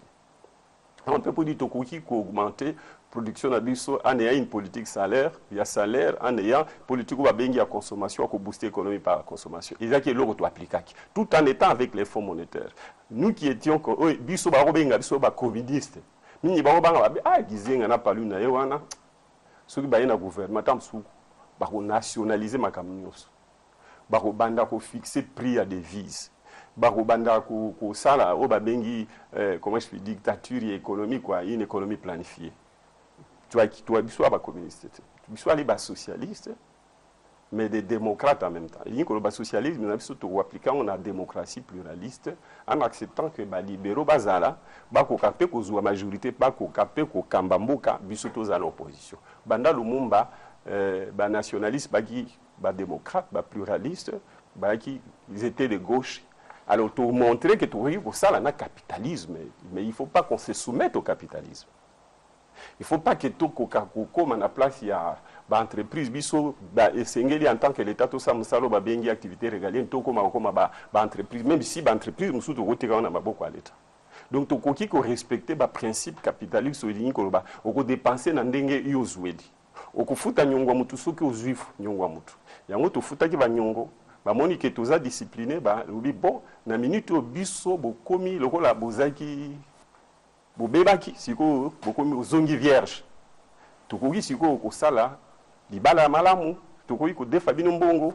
on peut pour dire to ko augmenter production na biso en ayant une politique salaire, il y a salaire en ayant politique ou bengi à consommation pour booster l'économie par la consommation. Et ça qui est l'euro to appliquer tout en étant avec les fonds monétaires. Nous qui étions biso ba robenga biso ba covidiste. Mini ba robanga ba gizenga na palu na yewana. Ce qui ba na gouvernement tam sou ba ko nationaliser makamnyos. Ba ko banda ko fixer prix à devises. Ba ko banda ko sala o ba bengi comment je dis dictature économique quoi, une économie planifiée. Tu as soit pas communiste, tu soit les socialistes, mais des démocrates en même temps. Il y a un socialisme, nous avons appliqué une démocratie pluraliste en acceptant que les libéraux bazala, bako kapé ko la majorité, bako kapé ko kambamboka, bisoto za l'opposition. Banda lumumba, ba nationaliste, ba démocrate, ba pluraliste, ils étaient de gauche. Alors pour montrer que tout ça là, capitalisme, mais il ne faut pas qu'on se soumette au capitalisme. Il ne faut pas que tout comme à la place il y a entreprise biso essengeli en tant que l'état tout ça musalo ba bengi activité régalienne tout comme entreprise même si entreprise nous surtout côté on a beaucoup à l'état. Donc tout qui ko respecter ba principe capitaliste so lingi ko ba ko dépenser na ndenge yo zwedi. Okufuta nyongwa mutu soki ozuifu nyongwa mutu. Yango to futa ki ba nyongo ba moni ke toza discipliné ba lobi bon na minute biso bokomi lokola bozaki bobebaki siko bokomi ozongi vierge tukoki siko kosala libala malamu tukoki kodefa bino mbongo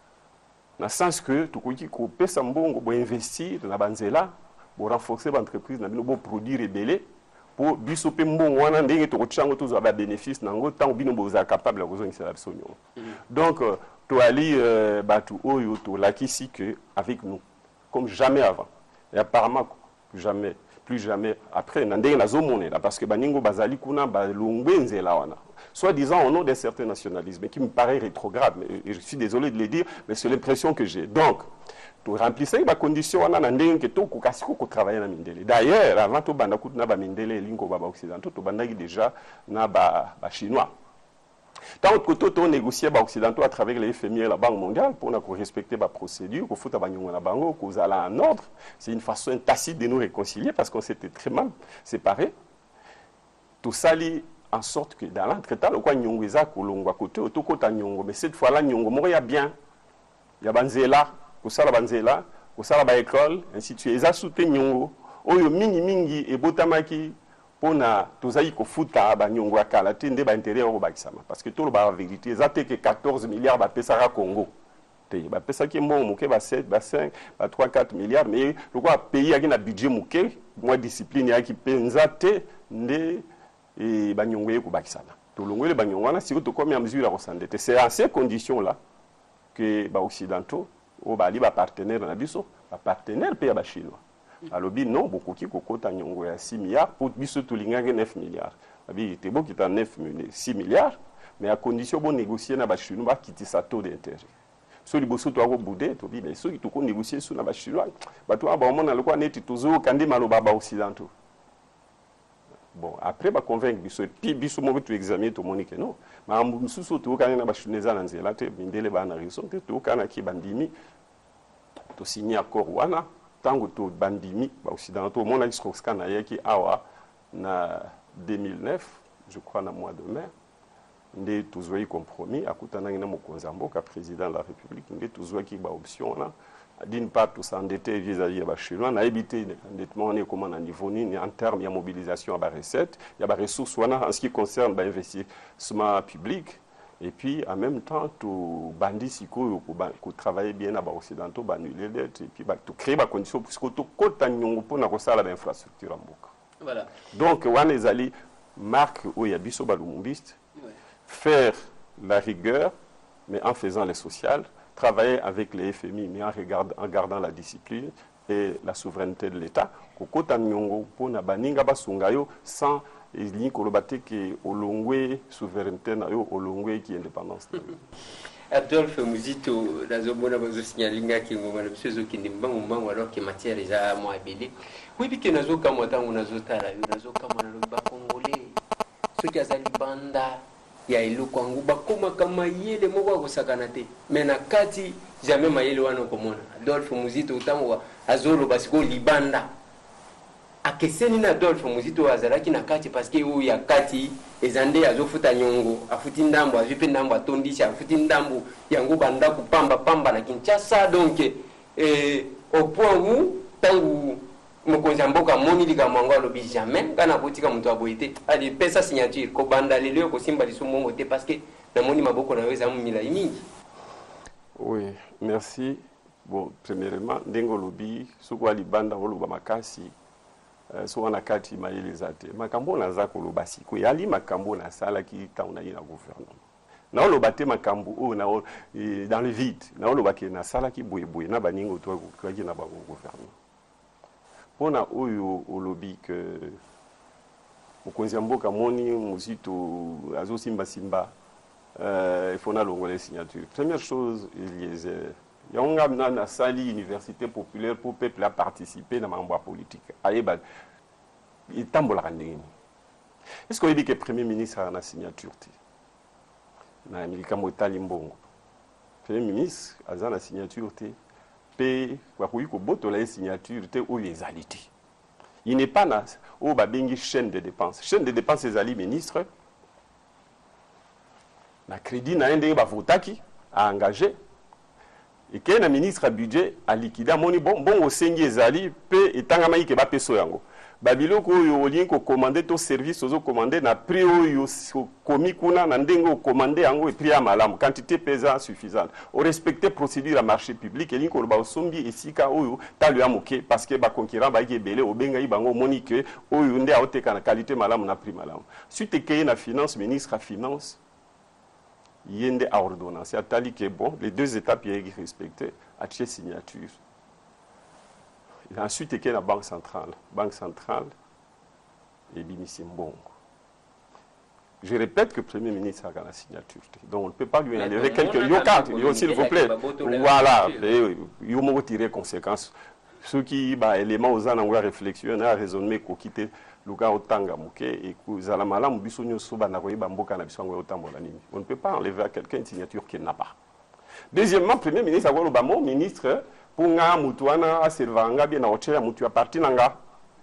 na sens que tukoki kopesa mbongo bo investir na banzela bo renforcer l'entreprise na bino bo produire ebele pour biso pe mbongo wana ndenge tokochango tozo ba bénéfice nango tant bino boza capable kozongisa la biso nyongo. Donc to ali batu oyo to lakisi que avec nous comme jamais avant et apparemment jamais plus jamais après nandenge nazomone là parce que baningo bazali kuna balongwenze la wana soit disant au nom d'un certain nationalisme qui me paraît rétrograde mais je suis désolé de le dire mais c'est l'impression que j'ai. Donc to remplissez ba condition wana nandenge que to kokasiko ko travailler na mindele. D'ailleurs avant to banda kutuna ba mindele lingo ba occidentaux to bandaki déjà na ba chinois. Tant que tout on négocier les occidentaux à travers les FMI et la Banque mondiale pour respecter la procédure, pour foutre la banque, pour aller en ordre, c'est une façon tacite de nous réconcilier parce qu'on s'était très mal séparés. Tout ça lit en sorte que dans l'entretemps, le quoi nyongweza kolongwa côté auto kota nyongo, mais cette fois-là nyongo moko ya bien, ya banzela, kosala banzela, kosala ba école, ainsi de suite. Eza soute nyongo, oyo mingi et botamaki. Pona tozai ko futa ba nyongo ya kala te nde ba intérêt au bakisama parce que tout la vérité ça que 14 milliards ba pesa Congo te ba pesa ki mbongo moke ba 7 ba 5 ba 3 4 milliards mais le quoi pays aki na budget moke moi discipline ya ki penza te nde et ba nyongo ko bakisama to longole ba nyongo na si to comme à mesure à s'endetter. C'est à ces conditions là que ba occidentaux o bali ba partenaire na biso ba partenaire pe ya ba chinois alobi non bokoki kokota nyongo ya 6 milliards pour biso tulingaki 9 milliards abi te bokita 6 milliards mais à condition bon négocier na ba chinois ba kitisa taux d'intérêt so liboso to ako boudé to bi mais so to ko négocier sur na ba chinois ba to ba mona le ko neti tozo kandi maloba ba occidentaux. Bon, après, je convaincre biso puis biso mo tu examiner to monique non. Ma mususu to kana na ba chinoisa na nzela te bindele ba na raison te to kana ki bandimi to signer accord wana tango to bandimi ba occidentaux mona iskoska na yeki awa na 2009 je crois na mois de mai nde tozwaki compromis akutanaki na mokonzi ya mboka président de la république nde tozwaki ba option na d'une part tout s'endetter vis-à-vis de Chinois, on a évité l'endettement en niveau en termes de mobilisation à recettes, il y a des ressources en ce qui concerne l'investissement public, et puis en même temps tout bandit si qui travaille bien à occidentaux, annuler l'aide et puis tout créer des conditions pour que tout côté pour l'infrastructure en boca. Voilà. Donc on les alliés marque où il y a biso balumumbiste, faire la rigueur mais en faisant les sociales. Travailler avec les FMI, mais en gardant la discipline et la souveraineté de l'État. Kokota nyongo pona baninga basungayo sans ligne kolobate ki olongwe souveraineté na yo olongwe ki indépendance. Adolphe Muzito nazomona bazo signalinga ki ngoma na biso ki ndimbango mbango alors que matière eza mo abeli. Oui bike nazo kama tangu nazo tala yo nazo kama na ba congolais. Soki azali banda ya eloko angu bakoma kama yele moko akosakana te mais na kati jamais mayele wana komona Adolphe Muzito utango azolo basiko libanda akeseni na Adolphe Muzito azalaki na kati parce que o ya kati ezande azofuta nyongo afuti ndambo azipe ndambo atondisha afuti ndambo yango banda kupamba pamba na Kinshasa donc au point où tangu mokonzi mboka moni lika mwango alobi jamais kana botika mtu aboite ali pesa signature ko banda lelo ko simba lisumongo te parce que na moni maboko na weza mumila mingi. Oui, merci. Bon, premièrement ndengo lobi soko libanda oloba makasi so wana kati mayele zate makambo na za koloba siko yali makambo na sala ki tauna ina gouvernement na oloba te makambo o na dans le vide na oloba ki na sala ki boyeboye na baningo to ko ki na ba gouvernement. Pona oyo olobi que mokonzi mboka moni Muzito azo simba il faut na longola signature. Première chose il y a na sali université populaire pour peuple à participer dans mambo politique. Ayeba itambola ndeni. Est-ce qu'on dit que premier ministre a na signature ti? Na milika motali mbongo. Premier ministre a na signature ti. Pe kwa kuiko boto la signature te ou les alités. Il n'est pas na au babengi chaîne de dépenses. Chaîne de dépenses les ali ministre na crédit na ndenge ba votaki a engagé et que na ministre a budget a liquida moni bon osengi ezali pe etangama yike ba peso yango. Babiloko oyo olien ko commander to service ozo commander na prix oyo komi kuna na ndenge o commander yango et prix à malamu quantité pesant suffisante o respecter procédure à marché public et linko ba osombi esika oyo talu ya moke parce que ba concurrent ba yebele obenga ibango moni que oyo nde a oteka na qualité malamu na prix malamu suite que na finance ministre à finance yende à ordonnance ya tali que bon les deux étapes y est respecté à tier signature. Et ensuite, il y a la Banque centrale et Bimisi Mbongo. Je répète que le Premier ministre a la signature. Donc on ne peut pas lui enlever quelques yokas, s'il vous plaît. Voilà, il faut tirer conséquences. Ceux qui, éléments aux années, réflexion, raisonner, qu'on quitte le gars au tanga mouké et que Zalamala, Mbissonio Soba, Nagoye, Bamboka, Nabissango, au Tambolanini. On ne peut pas enlever à quelqu'un une signature qu'il n'a pas. Deuxièmement, le Premier ministre a le ministre. Pour nga mutuana servanga bien na ocha mutu parti nanga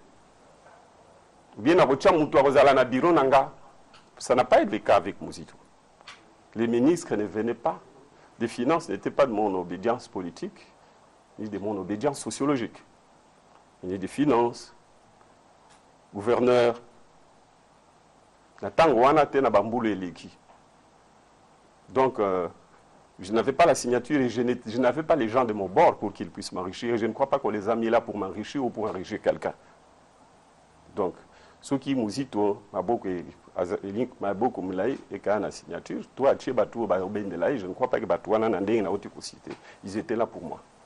bien na ocha mutu kozala na bureau nanga. Ça n'a pas été le cas avec Muzito. Les ministres ne venaient pas des finances, n'étaient pas de mon obédience politique ni de mon obédience sociologique. Il y a des finances, gouverneur na tango wana te na bambulu eleki. Donc je n'avais pas la signature et je n'avais pas les gens de mon bord pour qu'ils puissent m'enrichir. Je ne crois pas qu'on les a mis là pour m'enrichir ou pour enrichir quelqu'un. Donc, ceux qui Muzito, Maboko Moulaye et Kana signature, toi, je ne crois pas que Batouana Nandé n'a autre cité. Ils étaient là pour moi.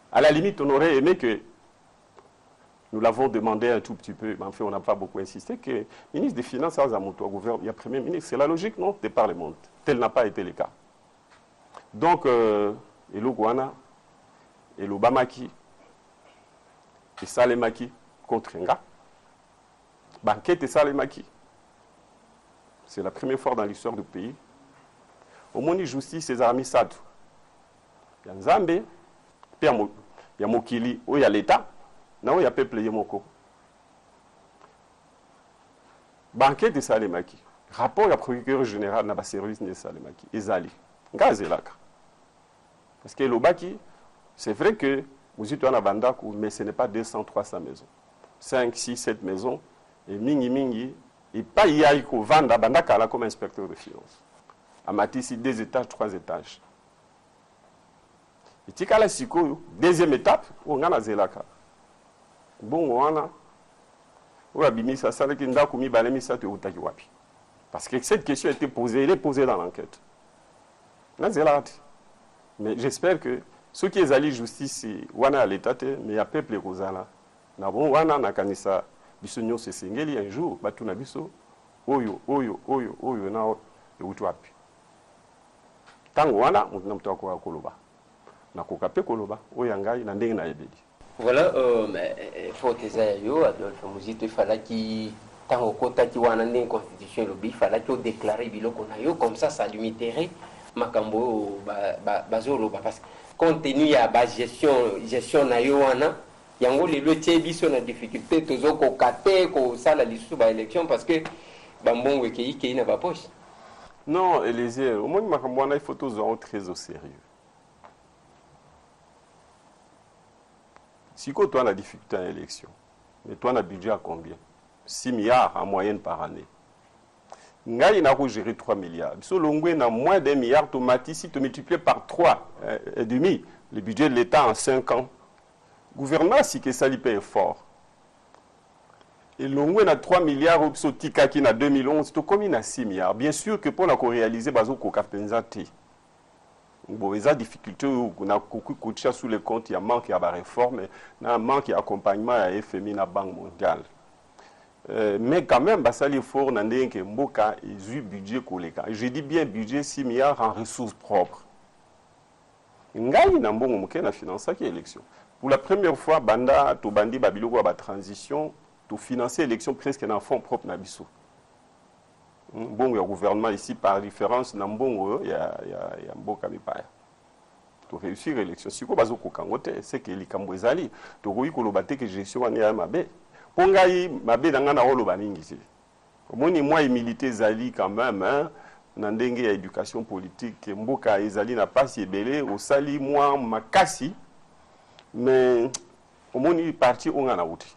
À la limite, on aurait aimé que, nous l'avons demandé un tout petit peu, mais en fait, on n'a pas beaucoup insisté, que le ministre des Finances, il y a Premier ministre. C'est la logique, non, des parlements. Tel n'a pas été le cas. Donc, et le Guana, et l'Obamaki, et Salemaki contre Nga, banquette et Salemaki. C'est la première fois dans l'histoire du pays. Au monde justice, c'est Armi Sadou. Il y a Nzambe, il y a Mokili, il y a l'État, il y a peuple Yemoko. Banquette et Salemaki. Rapport à procureur général n'a pas service de Salemaki. Ezali. Ngazelaka. Parce que l'Obaki, c'est vrai que vous êtes en Bandakou, mais ce n'est pas 200, 300 maisons. 5, 6, 7 maisons. Et mingi, et pas Yaïko Vanda Bandaka comme inspecteur de finances. À Matissi, 2 étages, 3 étages. Et Tikala Siko, deuxième étape, on a Zelaka. Bon, on a. On a bimi ça, ça, parce que cette question a été posée, elle est posée dans l'enquête. Mais j'espère que ceux qui sont allés justice, on a l'État, mais il y a peuple Rosala. On a kanisa. Bisonyo se singeli un jour, batuna biso, oyo, na utuapi. Tango wana, mutuna mtuwa kwa koloba. Na kukape koloba, oyangai, na ndenge na ebedi. Voilà, faut que yo, Adolphe Muzito, il fallait qu'il tango kota ki wana ndenge constitution lobi, il fallait qu'il déclare biloko na yo, comme ça limiterait makambo bazolo, parce que compte tenu ya ba gestion na yo wana, yango lelo tiebiso na difficulté tozo ko kate ko sala lisu ba élection parce que bambongo ekei na ba poche. Non, Élisée, au moins makambo wana il faut tous très au sérieux. Si toi on a difficulté à l'élection, mais toi on a budget à combien? 6 milliards en moyenne par année. Ngai na gérer 3 milliards. Biso longwe na moins d'1 milliard tomati si tu multiplies par 3 et demi le budget de l'État en 5 ans. Gouvernement, si que ça lui paye fort. Et l'on a 3 milliards, ou tika qui en 2011, tout comme il a 6 milliards. Bien sûr que pour la réaliser, bazo koka penzati. Bon, il y a des difficultés, on a beaucoup coaché sous les comptes, il y a manque, il y a la réforme, il y a manque d'accompagnement à FMI, à la Banque mondiale. Mais quand même, ça il faut que Mboka ait eu budget colléga. Je dis bien budget 6 milliards en ressources propres. Ngai na mbongo moke na financer qui élection. Pour la première fois, Banda, to bandi babiloko a transition, to financer l'élection presque dans fonds propres na biso. Bon, il y a gouvernement ici par différence, na mbongo il y a mboka mipaya. To réussir l'élection, si ko bazo ko kangote, c'est que likambo ezali, to ko ikoloba te que gestion wana ya mabe. Pongai mabe danga na rolo baningi ti. Omoni moi milité ezali quand même hein. Na ndenge ya éducation politique, mboka ezali na pasi ebele, osali moi makasi. Mais au monde parti on a outi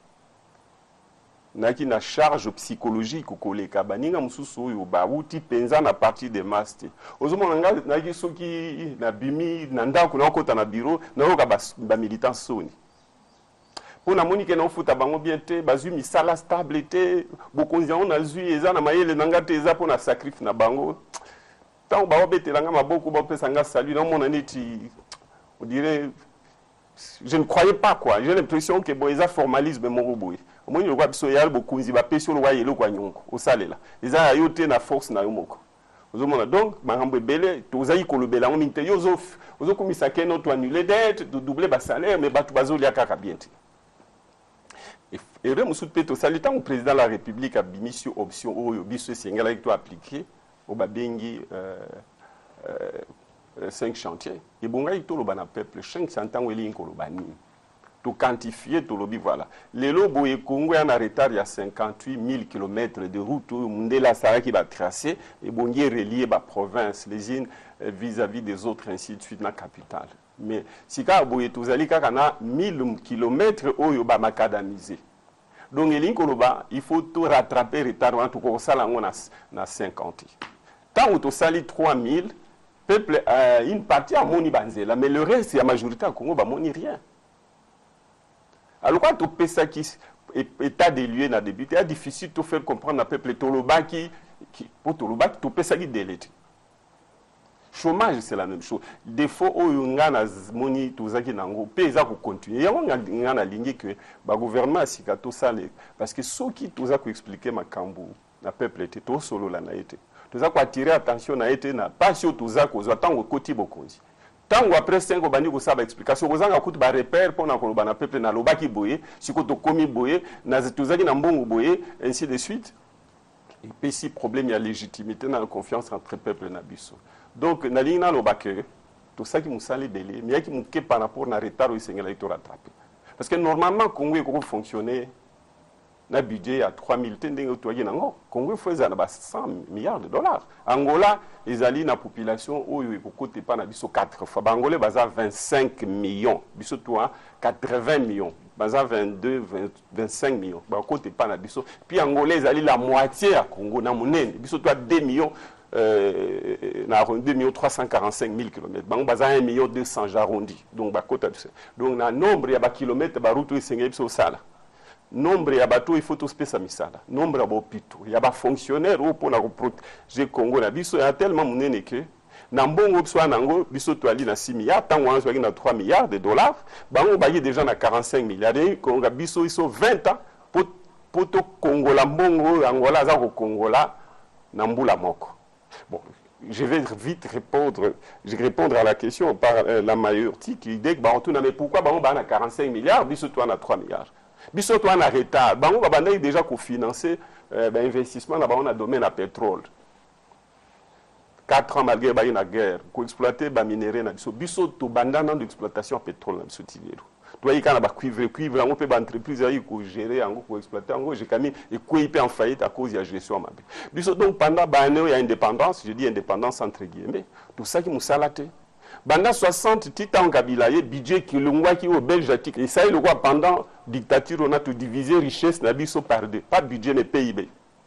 naki na charge psychologique ko le kabaninga mususu yo ba outi penza na partie de master ozomona nga naki soki na bimi na ndako na kota na bureau na yoka ba militant soni pona moni ke na futa bango bien te bazu misala stable te bokonzi on a zui eza na mayele nanga te eza pona sacrifice na bango tant ba obetelanga maboko ba pesa nga salut na mona neti on dirait. Je ne croyais pas quoi. J'ai l'impression que Boisa formalisme mon robot. Au moins il y a des soyal beaucoup de sur le royaume le kwanyonko au salela. Les a yoté na force na yomoko. Donc marambo belé tozayi ko lobela on minte yozof. Ozo komisa keno to annuler dette, de doubler bas salaire mais batu bazoli akaka bien. Et remusu peto salitant au président de la République a bimi sur option oyo biso sengala avec toi appliqué au babengi 5 chantiers. Et bon, il y a un peuple, 500 ans, il y a un tout quantifier, tout lobby, voilà. Les lobos et Congo en retard, il y a 58 000 km de route où Mundela Sara qui va tracer, et bon, il est relié à la province, les îles vis-à-vis des autres, ainsi de suite, dans la capitale. Mais si vous avez 1000 km où il y a macadamisé. Donc, il faut tout rattraper, retard, en tout cas, ça, on a 50. Tant que tu as 3000, peuple, une partie à Moni Banzela, mais le reste, la majorité à Congo, bah, Moni rien. Alors, quand tu fais ça qui état des lieux dans début, c'est difficile de faire comprendre à peuple Toloba qui pour Toloba, tu fais ça qui délète. Chômage, c'est la même chose. Des fois, on a moni tozaki nango, pesa ko continuer. On a ligné que le gouvernement a sikato sale parce que ceux qui toza ko expliquer makambu, na peuple était tout solo la na été. Toza ko attirer attention na été na pas sur toza ko zo tango koti bokonzi. Tango après 5 bandi ko saba explication kozanga kutu ba repère pour na ko ba na peuple na lobaki boye, sikoto komi boye, na tozaki na mbongo boye, ainsi de suite. Et puis si problème il y a légitimité dans la confiance entre peuple na biso. Donc, nalina lobake, tout ça qui nous sale délai, mais qui nous par rapport à retard où il s'est rattrapé. Parce que normalement, Congo est fonctionné, un budget à 3 000 tonnes, Congo faisait 100 milliards de dollars. Angola, ils allaient dans la population où ils ne pas 4 fois. Angola, ils 25 millions, ils 80 millions. 22, 25 millions. Puis Angola, ils allaient la moitié à Congo, ils 2 millions. 2 345 000 km. Donc, 1 200 000 arrondi. Donc, donc, le nombre de kilomètres de route, c'est ça. Nombre de bateaux, il faut tout se misala. Nombre de hôpitaux. Il y a des fonctionnaires pour protéger le Congo. Il y a tellement de gens que Nambongo soit Nango, biso to ali na 6 milliards, tant on soit na 3 milliards de dollars, bango baye déjà na 45 milliards. Congo biso iso 20 ans pour to Congola mbongo Angola za ko Congola na mbula moko. Bon, je vais vite répondre à la question par la majorité qui dit que mais pourquoi on a 45 milliards, biso toi on a 3 milliards. Biso toi on a retard. On va déjà financer l'investissement dans le domaine à pétrole. 4 ans malgré la guerre, pour exploiter les minéraux, biso to bandana d'exploitation à pétrole na biso tilero. Toi, il y a des cuivre, on peut entreprise qui gérer, qui exploiter, j'ai quand même et en faillite à cause de la gestion. Donc, pendant il y a indépendance, je dis indépendance entre guillemets, tout ça qui nous salaté. Pendant 60 titans Kabila, il y a budget qui est au Belge, et ça, il voit pendant la dictature, on a tout divisé richesse, par deux, pas de budget, mais PIB.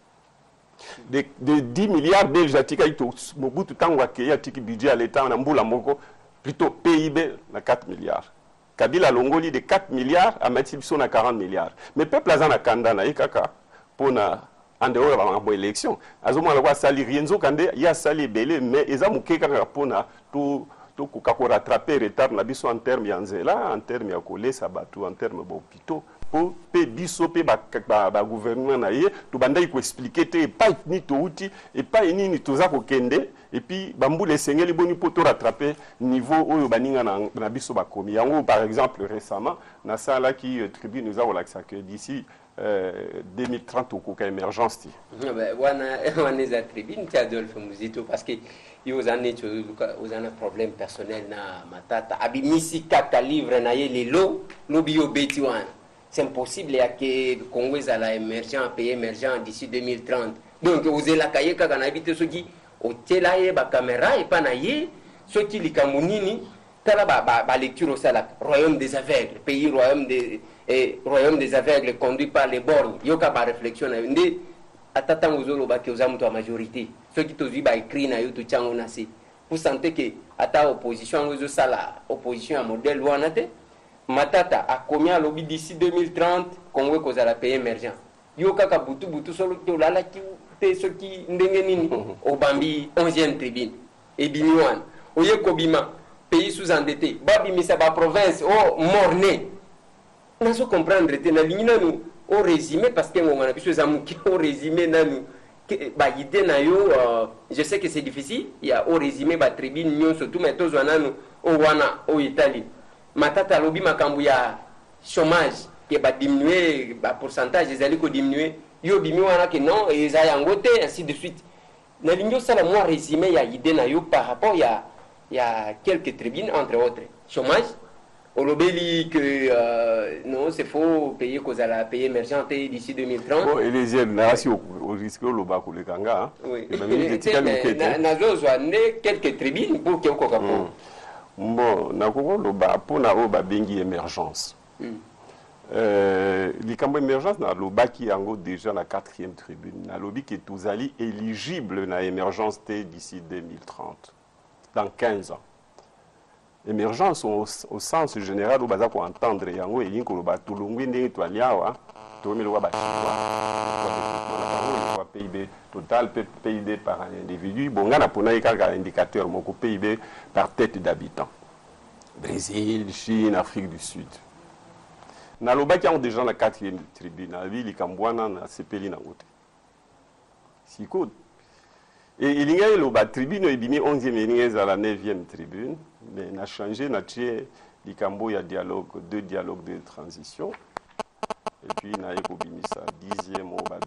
De 10 milliards belges, il y a beaucoup de temps, il y a un budget à l'État, plutôt PIB, 4 milliards. Kabila Longoli de 4 milliards à Matibson à 40 milliards. Mais le peuple a kandana kaka pour en dehors de l'élection. Azoma la sali rienzo kande ya sali belé mais ezamu kaka pour tout rattraper retard na biso en termes yanzela, en termes ya kolé sabatu, en termes d'hôpitaux pour biso pe ba gouvernement na ye to banda ko expliquer te pas ni to outil et pas ni toza ko kende et puis bambu les sengeli boni pour to rattraper niveau oyo baninga na biso ba komi yango par exemple récemment na sala qui tribune nous a relaxé que d'ici 2030 au coca émergence ti wana za tribune ti Adolphe Muzito parce que yo aux problème personnel na matata abimisi kaka livre na ye lelo lobi yo beti wana. C'est impossible que le Congo soit émergent, un pays émergent d'ici 2030. Donc, vous avez la cahier quand on habite ceux qui ont la caméra et pas naïe, ceux qui les camounini, la lecture au salak, royaume des aveugles, pays royaume des aveugles conduit par les bornes. Il y a pas réflexion. Attends aux autres qui ont la majorité. Ceux qui ont écrit na tout tchang on a si. Vous sentez que à ta opposition aux sala, opposition à modèle ou anate. Matata a combien lobby d'ici 2030 Congo cause à la pays émergent. Yo kaka butu solo to lala ki te so ki ndenge nini au Bambi 11e tribune et biniwan. Oye kobima pays sous-endetté. Babi misa ba province oh morné. Na so comprendre te na ligne nous au résumé parce que on a biso zamuki au résumé na nous ba idée na yo je sais que c'est difficile, il y a au résumé ba tribune nyo surtout mais to zwana nous au wana au Italie. Matata lobby makambu ya chômage qui va diminuer ba pourcentage des alliés diminuer yo bimi wana que non et ça yangote ainsi de suite na lingo sala moi résumé ya idée na yo par rapport il y a quelques tribunes entre autres chômage au lobby que non c'est faux payer cause à la payer émergente d'ici 2030 bon et les générations au risque au loba ko le kanga oui na zo quelques tribunes pour que ko kapo. Bon, pour la bengi émergence. Likambo émergence na loba qui est déjà la 4e tribune. Na lobby qui est tous alliés éligible na émergence d'ici 2030, dans 15 ans. Émergence au sens général où baza pour entendre yango elinko loba tulungwi ndenge twaliawa to mi loba ba PIB total, PIB par individu. Bon, on a un indicateur, mon PIB par tête d'habitant. Brésil, Chine, Afrique du Sud. Na loba qui ont déjà la 4e tribune, la ville Kambwana na CPLI na ngote. Si cool. Et il y a la tribune est bimi 11e et à la 9e tribune, mais on a changé, on a tué l'Ikambo, il y a dialogue, 2 dialogues de transition. Et puis il y a eu 10e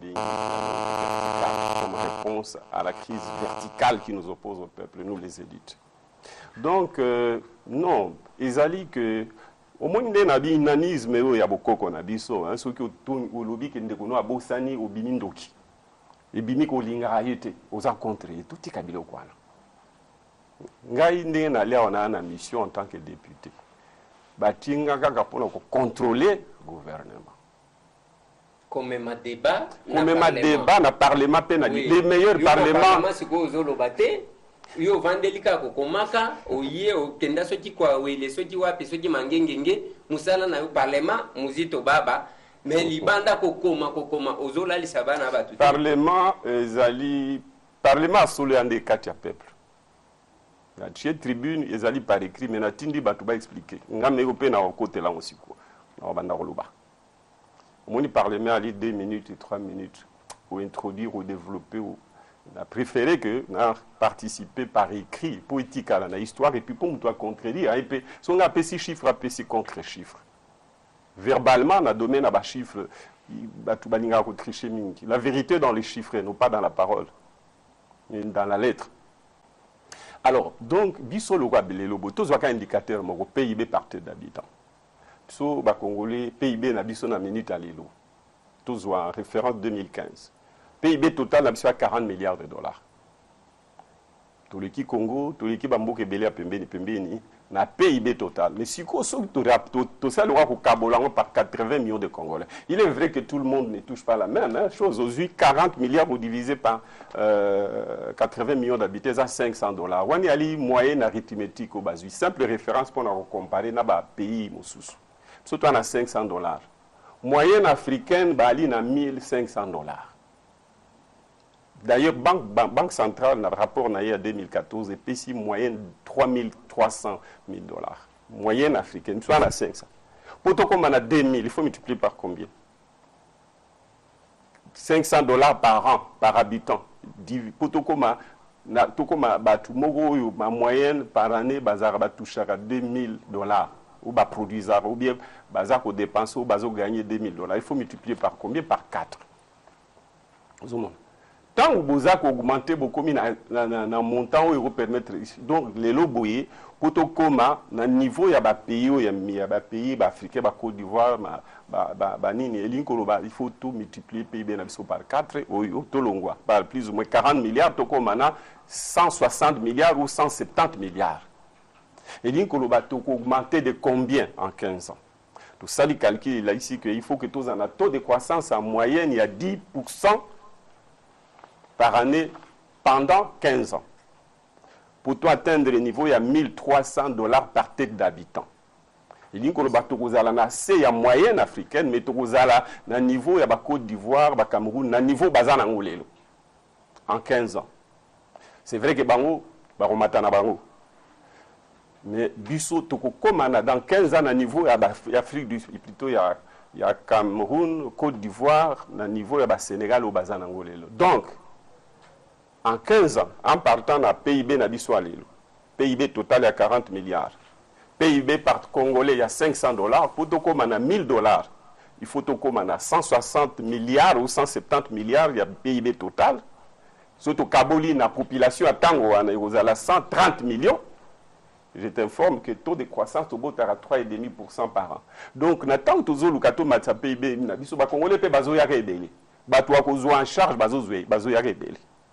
comme réponse à la crise verticale qui nous oppose au peuple, nous les élites. Donc, non, ils allaient que au moins il y a un inanisme, il y a beaucoup qu'on a dit ça, ceux qui ont lobby qui ont a bossani au binindoki. Et bimi ko linga ayete aux rencontres tout est kabilo kwa na ngai ndenge na leo na mission en tant que député batinga kaka pona ko contrôler gouvernement comme un débat na parlement pe na les meilleurs parlements siko zolo bate yo vandelika ko komaka oye o kenda soti kwa wele soti wapi soti mangengenge musala na yo parlement muzito baba. Mais libanda kokoma ozola lisabana batu. Parlement parlement solo ande katia peuple. La tribune ezali par écrit mais na tindi batu ba expliquer. Ngame ko pe na côté là osiko. Na banda koloba. Moni parlement ali 2 minutes et 3 minutes pour introduire ou développer ou on a préféré que na participer par écrit politique à la histoire et puis pour toi contredire et puis son appel 6 chiffres appel 6 contre chiffres. Verbalement, on a donné un chiffre, la vérité dans les chiffres, non pas dans la parole, mais dans la lettre. Alors, donc, biso le roi Belélobo, tous les indicateurs, mon PIB par tête d'habitant. So, Congolais, PIB na biso na minute à l'îlot. Tous en référence 2015. PIB total na biso à 40 milliards de dollars. Tout le qui Congo, tout le qui Bamboke Belé à Pembeni, na PIB total. Mais si tout ça, le roi par 80 millions de Congolais. Il est vrai que tout le monde ne touche pas la même chose. Aujourd'hui, 40 milliards divisé par 80 millions d'habitants à $500. On y a une moyenne arithmétique au bas. Simple référence pour nous comparer dans les pays. Surtout on a $500. Moyenne africaine, Bali na $1,500. D'ailleurs, Banque centrale, dans le rapport en 2014, est payé moyenne $3,300,000. Moyenne africaine, soit à 500. Pour tout comme on a 2 000, il faut multiplier par combien? $500 par an, par habitant. Pour tout comme ma moyenne par année, bazar touche à $2,000 ou produisard ou bien bazar ko dépenser ou bazar gagner $2,000. Il faut multiplier par combien? Par 4. Tant que vous avez augmenté beaucoup dans montant où il vous permettre donc les loboyers pour tout comme dans niveau il y a des pays africains Côte d'Ivoire il faut tout multiplier PIB par 4 au Tolongwa par plus ou moins 40 milliards tout comme 160 milliards ou 170 milliards et l'incoloba tout augmenté de combien en 15 ans. Tout ça le calcul là ici qu'il faut que tous en a taux de croissance en moyenne il y a 10% par année pendant 15 ans. Pour toi atteindre le niveau, il y a $1,300 par tête d'habitant. Il dit que le bateau c'est la moyenne africaine, mais le niveau, il y a Côte d'Ivoire, Cameroun, le niveau bazan en 15 ans. C'est vrai que bango, baromatana bango. Mais biso comme dans 15 ans, le niveau, il y a Afrique du Sud, plutôt il y a Cameroun, Côte d'Ivoire, le niveau, il y a Sénégal au bazan angolelo. Donc, en 15 ans, en partant à PIB, PIB total, il y a 40 milliards. PIB par Congolais, il y a $500. Pour tout comme on a $1,000, il faut tout comme on a 160 milliards ou 170 milliards, il y a PIB total. Surtout Kaboli, la population à Tango, il y a 130 millions. Je t'informe que le taux de croissance est à 3,5% par an. Donc, on attend toujours le PIB, les Congolais peuvent se rebeller. Ils peuvent en charge, ils peuvent se rebeller.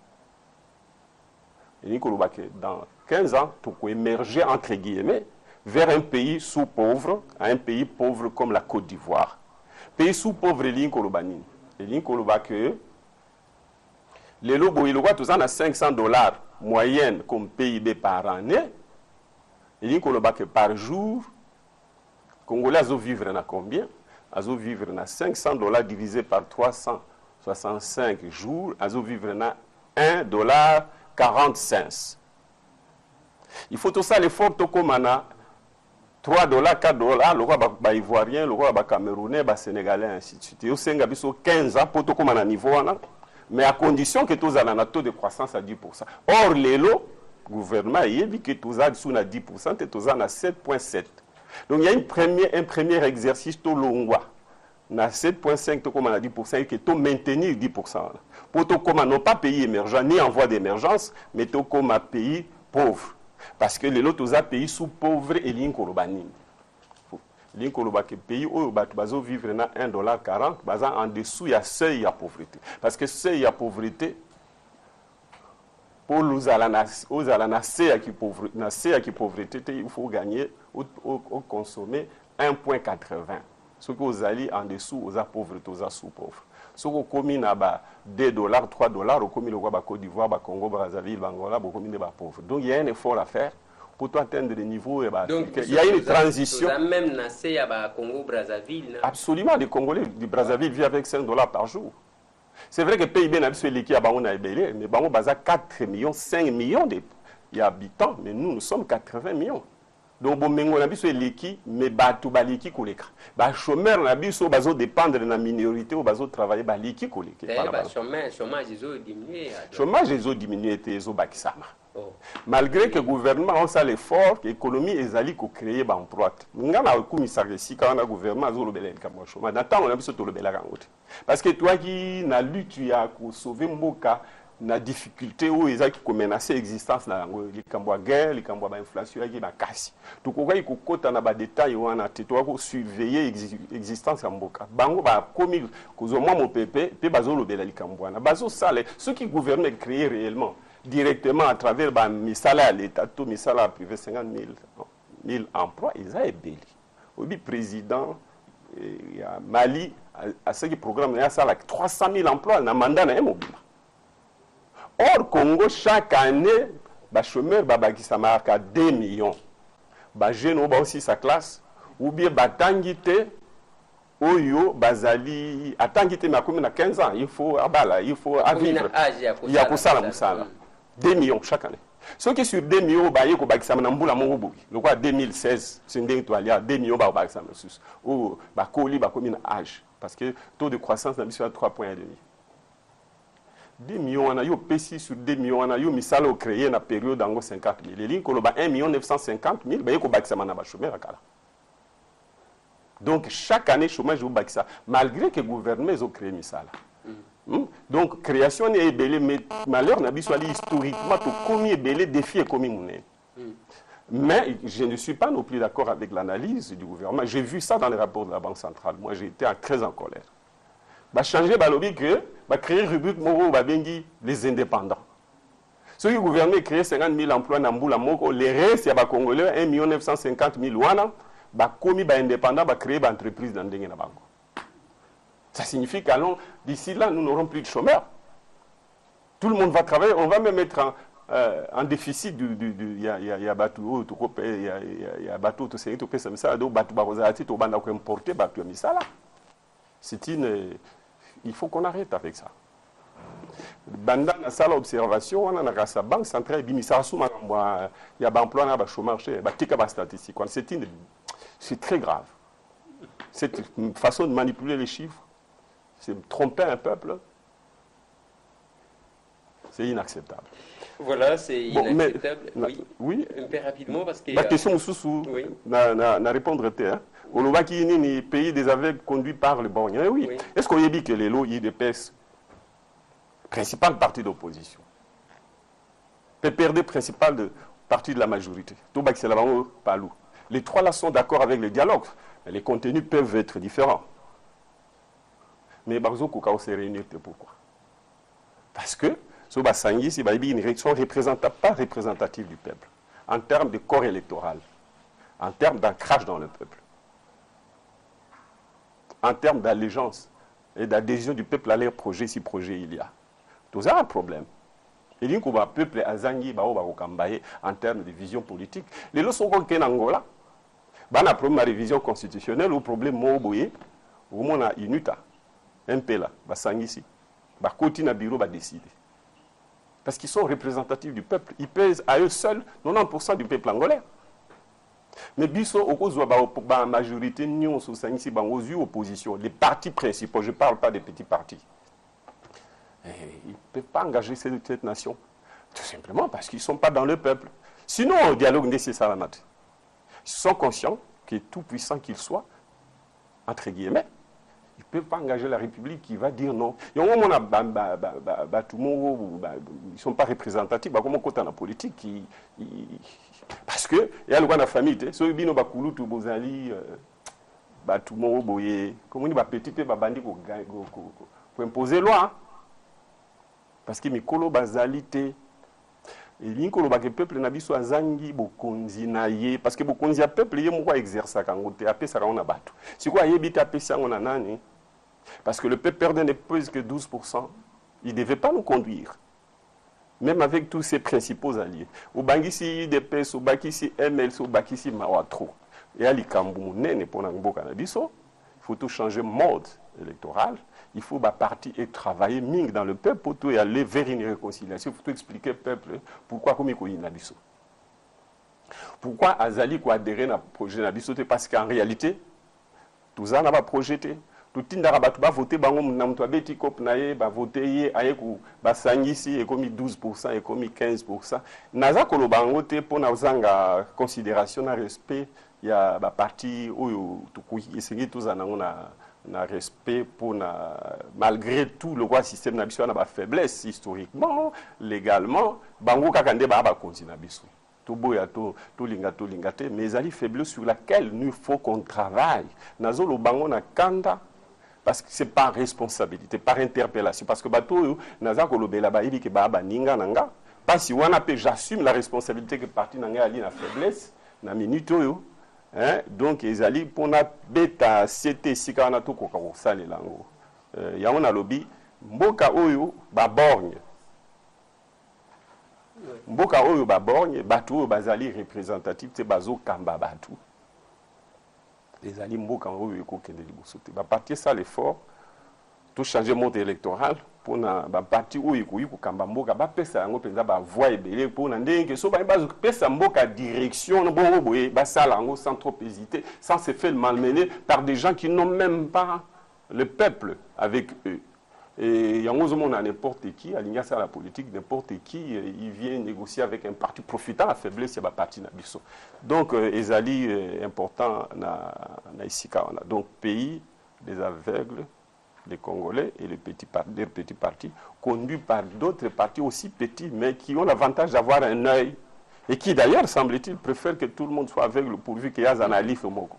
Dans 15 ans, tu peux émerger entre guillemets vers un pays sous-pauvre à un pays pauvre comme la Côte d'Ivoire. Pays sous-pauvre, les lobos, ils ont tous $500 moyenne comme PIB par année. Et par jour, les Congolais vivent à combien? Ils vivent à $500 divisé par 365 65 jours, azo vivre na $1,40. Il faut tout ça l'effort tokomana $3, $4, le roi ba ivoirien, le roi ba camerounais, ba sénégalais, ainsi de suite. Yo senga biso 15 ans pour tokomana niveau wana, mais à condition que tous allons un taux de croissance à 10%. Or les lots, le gouvernement a dit que tous allons à 10% et tous allons à 7,7%. Donc il y a un premier exercice tout longwa. Na 7,5 to comme on a 10% et que to maintenir 10%. Pour to comme non pas pays émergent ni en voie d'émergence, mais to comme un pays pauvre. Parce que les autres pays sous pauvres et l'inkolobani. L'inkoloba que pays où bazo vivre na $1,40, baza en dessous il y a seuil à pauvreté. Parce que seuil à pauvreté pour nous alana qui pauvreté, il faut gagner ou consommer 1,80. Ce que vous allez en dessous, aux pauvretés, aux sous-pauvres. Ce que vous commis $2, $3, au commis le Côte d'Ivoire, le Congo, Brazzaville, l'Angola, vous commis des pauvres. Donc il y a un effort à faire pour atteindre des niveaux. Donc il y a une transition. Même nassé à Congo, Brazzaville. Absolument, les Congolais du Brazzaville vivent avec $5 par jour. C'est vrai que le PIB n'a pas été mais il y a 4 millions, 5 millions d'habitants, mais nous sommes 80 millions. Donc, on a vu l'équipe, mais tout le monde les chômeurs, on a vu qu'ils dépendre de la minorité, ou qu'ils travaillent dans l'équipe. Le chômage, ils ont diminué. Le chômage, ils ont diminué, malgré que le gouvernement a fait l'effort, que l'économie est allée créer des emplois. Nous avons commissaire quand le gouvernement a fait le chômage. On a vu le parce que toi qui as lutte, tu as sauvé Mboka. Na difficulté où ils ont menacé l'existence na les cambois guerre les cambois inflation qui ba kasi to ko kai ko kota na ba détail wana te to ko surveiller existence ya mboka bango ba komi ko zo mo pepe pe bazo lobela li cambois na bazo sale ceux qui gouvernent créer réellement directement à travers ba misala à l'état tout misala privé 50 000 emplois ils a ébeli obi président il y a Mali à ce qui programme il y a ça 300 000 emplois na mandat na mobile. Or, Congo, chaque année, les chômeurs qui marquent à 2 millions. Les jeunes ont aussi sa classe. Ou bien, Batangite, Oyo, Bazali, Atangite, mais comme 15 ans, il faut vivre. Il y a pour ça la moussala. 2 millions chaque année. Ceux qui sur 2 millions, ils ont fait Namboula Mongoboui. Le quoi 2016, c'est une toile, 2 millions, ils ont fait ça. Ou, Bakoli, comme un âge. Parce que le taux de croissance est à 3,5. 2 millions, on a eu PC sur 2 millions, on a eu misalo créé dans la période d'ango 50 000. Les lignes, on a 1 950 000, il y a un chômage. Donc, chaque année, le chômage est ça. Malgré que le gouvernement a créé misala. Donc, création est belé, mais malheur n'a pas historiquement, comme est belé, défi est commis mon. Mais je ne suis pas non plus d'accord avec l'analyse du gouvernement. J'ai vu ça dans les rapports de la Banque centrale. Moi, j'ai été très en colère. Va changer le lobby que va créer rubrique moro va bengi les indépendants. Ceux qui gouvernent créer 50 000 emplois dans Mboula Moko, les restes il y a Congolais 1 950 000 wana va commis va indépendant va créer une entreprise dans Dengue na bango. Ça signifie qu'allons d'ici là nous n'aurons plus de chômeurs. Tout le monde va travailler, on va même être en déficit il y a bateau tout il y a bateau tout c'est tout ça mais ça do bateau bazati to banda ko importer bateau misala. C'est il faut qu'on arrête avec ça. Dans la salle d'observation, on a la banque centrale, il y a un emploi, il y a un chômage, il y a des statistiques. C'est très grave. Cette façon de manipuler les chiffres, c'est tromper un peuple, c'est inacceptable. Voilà, c'est inacceptable. Oui. Un peu rapidement parce que... La question sous na répondre au Lobaki ni pays des aveugles conduit par le bon. Oui. Est-ce qu'on y dit que les lots IDPS, principal parti d'opposition, peut perdre principal parti de la majorité. Tout bas c'est là pas loup. Les trois là sont d'accord avec le dialogue. Les contenus peuvent être différents. Mais Barzo Koukao s'est réuni pourquoi? Parce que ce Bassangi, c'est une élection pas représentative du peuple, en termes de corps électoral, en termes d'ancrage dans le peuple, en termes d'allégeance et d'adhésion du peuple à leur projet, si projet il y a. Tout ça a un problème. Et donc, le peuple Azangi, en termes de vision politique, les leçons qu'on a en Angola, il y a un problème de révision constitutionnelle ou problème de Moboye, où on a UNUTA, un peu là, Bassangi ici. bakoti na bureau ba décider. Parce qu'ils sont représentatifs du peuple. Ils pèsent à eux seuls 90% du peuple angolais. Mais biso okozwa ba majorité nyon so sangisi bangozu opposition, les partis principaux, je ne parle pas des petits partis. Ils ne peuvent pas engager cette nation. Tout simplement parce qu'ils ne sont pas dans le peuple. Sinon, au dialogue nécessaire, ils sont conscients que tout puissant qu'ils soient, entre guillemets, ils ne peuvent pas engager la République qui va dire non. Ils ne sont pas représentatifs, comme on compte dans la politique. Parce que, il y a le droit de la famille, ceux qui ont pour imposer loi. Parce que Mikolo Bazalité, et l'incolo ba que peuple na biso azangi bokonzi na ye parce que bokonzi ya peuple ye moko exercer kango te apesa ka ona bato si quoi yebita apesa ngona nani parce que le peuple perdait ne pèse que 12%, il devait pas nous conduire même avec tous ses principaux alliés au bangisi DPS au bakisi MLC au bakisi Mawatro et ali kambu munene pona mboka na biso il faut tout changer mode électoral. Il faut partir et travailler ming dans le peuple pour tout aller vers une réconciliation. Il faut tout expliquer au peuple pourquoi comme il Nabiso. Pourquoi Azali ko adhérer à projet Nabiso parce qu'en réalité tout ça n'a pas projeté. Tout tindara batu ba voter bango na mtu abeti kop na ye ba voter ye ayeku ba sangisi et comme 12% et comme 15%. Naza ko bango te pour na uzanga considération na respect ya ba parti oyo tukuyi esengi tout ça na respect pour malgré tout le roi système nabiso na ba faiblesse historiquement légalement bango kakande ba continue nabiso to boya to linga te mais ali faiblesse sur laquelle nous faut qu'on travaille nazo lo bango na kanda parce que c'est par responsabilité par interpellation parce que bato naza ko lobela ba ibi ke ba ninga nanga pas si wana pe j'assume la responsabilité que parti nanga ali na faiblesse na minute oyo. Hein? Donc, ils allaient pour la bêta, c'était si quand on a tout qu'on sale lango. Il y a un lobby, mboka oyo ba borgne. Mboka oyo ba borgne, batu bazali représentatif, c'est bazo kamba batu. Les alliés mboka oyo ko kende libosote. Ba partir ça l'effort, tout changer mode électoral pour na ba parti oyo ko kamba mboka ba pesa yango penza ba voix ebele pour na ndenge so ba bazo pesa mboka direction no bongo boye ba sala yango sans trop hésiter sans se faire malmener par des gens qui n'ont même pas le peuple avec eux. Et yango zo mona n'importe qui alinga ça la politique n'importe qui il vient négocier avec un parti profitant la faiblesse ya ba parti na biso. Donc ezali important na isika on a donc pays des aveugles, les Congolais et les petits partis, conduits par d'autres partis aussi petits, mais qui ont l'avantage d'avoir un œil, et qui d'ailleurs, semble-t-il, préfèrent que tout le monde soit aveugle pourvu qu'il y ait un alif au moko.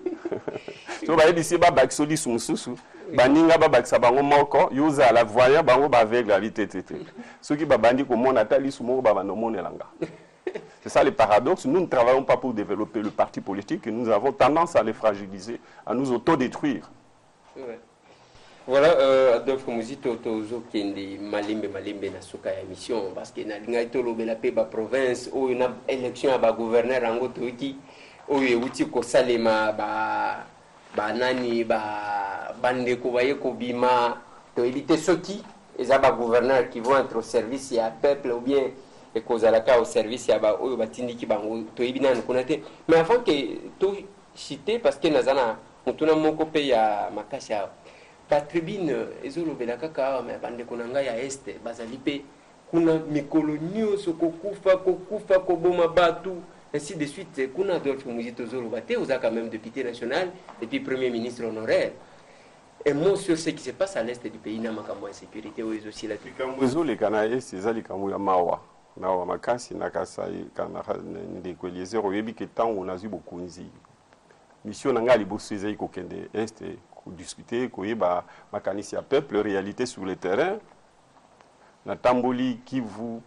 So, bah, ici, bah, baksoli sumususu, baninga bah, baksabango moko, yoza la voyant, bango bah aveugle à l'ITT. Ceux qui bah bandi comme on atali sumoko bah nomone langa. C'est ça le paradoxe. Nous ne travaillons pas pour développer le parti politique, et nous avons tendance à les fragiliser, à nous autodétruire. Ouais. Voilà, Adolphe Muzito tozo kende malembe na suka ya mission parce que na linga itolo bela pe ba province ou une élection à ba gouverneur ango toki ou euti ko salema ba nani ba bande ko baye ko bima to éviter soki eza ba gouverneur qui vont être au service ya peuple ou bien et kozalaka au service ya ba oyo batindiki bango to ebina nkonate mais avant que to citer parce que nazana mutuna moko pe ya makasi ya la tribune ezolobela kaka mais bande konanga ya este bazali pe kuna mikolo nyonso kokufa koboma batu ainsi de suite kuna Adolphe Muzito zoloba te oza quand même député national et puis premier ministre honoraire et mot sur ce qui se passe à l'est du pays na makambo ya sécurité ou aussi la likambo ezolekana esi eza likambo ya mawa makasi na kasai kana ndeko Eliezer oyebi ke ntango nazwi bokonzi mission na ngai liboso ezali kokende este discuter koyeba makanisi ya peuple réalité sur le terrain na tamboli Kivu